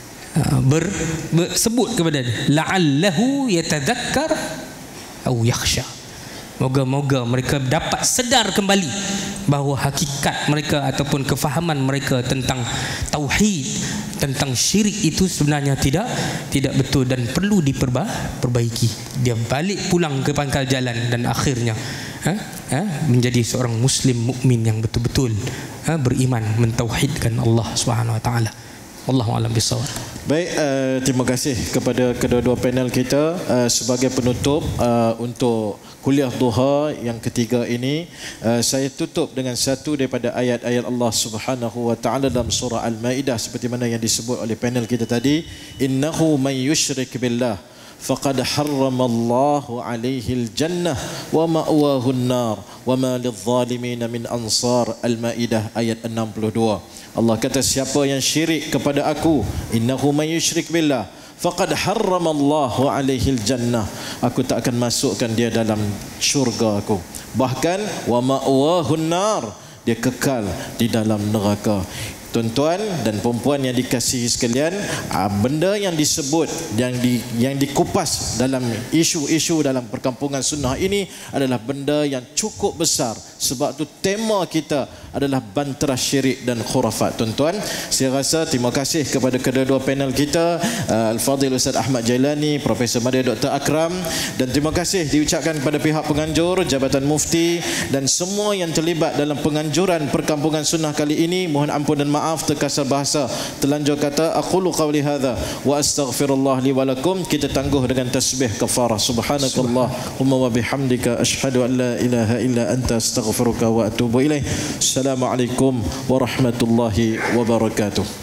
Ber, ber, sebut kepada dia la'allahu yatadhakkar atau yakhsha. Moga-moga mereka dapat sedar kembali bahawa hakikat mereka ataupun kefahaman mereka tentang tauhid, tentang syirik itu sebenarnya tidak tidak betul dan perlu diperbaiki. Dia balik pulang ke pangkal jalan dan akhirnya ha, ha, menjadi seorang Muslim mukmin yang betul-betul ha, beriman, mentauhidkan Allah Subhanahu Wa Taala. Wallahu a'lam bishawab. Baik, uh, terima kasih kepada kedua-dua panel kita. Uh, sebagai penutup uh, untuk kuliah duha yang ketiga ini, uh, saya tutup dengan satu daripada ayat-ayat Allah Subhanahu Wa Taala dalam surah Al-Maidah seperti mana yang disebut oleh panel kita tadi. Innahu man yushrik billah faqad harramallahu alaihi al-jannah wa ma'wahu an-nar wa ma lidh-dhalimin min ansar. Al-Maidah ayat enam puluh dua. Allah kata, siapa yang syirik kepada aku, innahu man yushrik billah faqad harramallahu alaihi al-jannah, aku tak akan masukkan dia dalam syurga aku, bahkan wa ma'wahu an-nar, dia kekal di dalam neraka. Tuan-tuan dan perempuan yang dikasihi sekalian, benda yang disebut, yang di, yang dikupas dalam isu-isu dalam perkampungan sunnah ini adalah benda yang cukup besar. Sebab tu tema kita adalah bantara syirik dan khurafat. Tuan-tuan, saya rasa terima kasih kepada kedua-dua panel kita, Al-Fadhil Ustaz Ahmad Jailani, Profesor Madya Doktor Akram, dan terima kasih diucapkan kepada pihak penganjur, Jabatan Mufti dan semua yang terlibat dalam penganjuran perkampungan sunnah kali ini. Mohon ampun dan maaf terkasar bahasa, terlanjur kata. Aqulu qawli hadza wa astaghfirullah li wa lakum. Kita tangguh dengan tasbih kafarah. Subhanakallahumma wa bihamdika asyhadu an la ilaha illa anta astaghfiruka wa atubu ilaih. Assalamualaikum warahmatullahi wabarakatuh.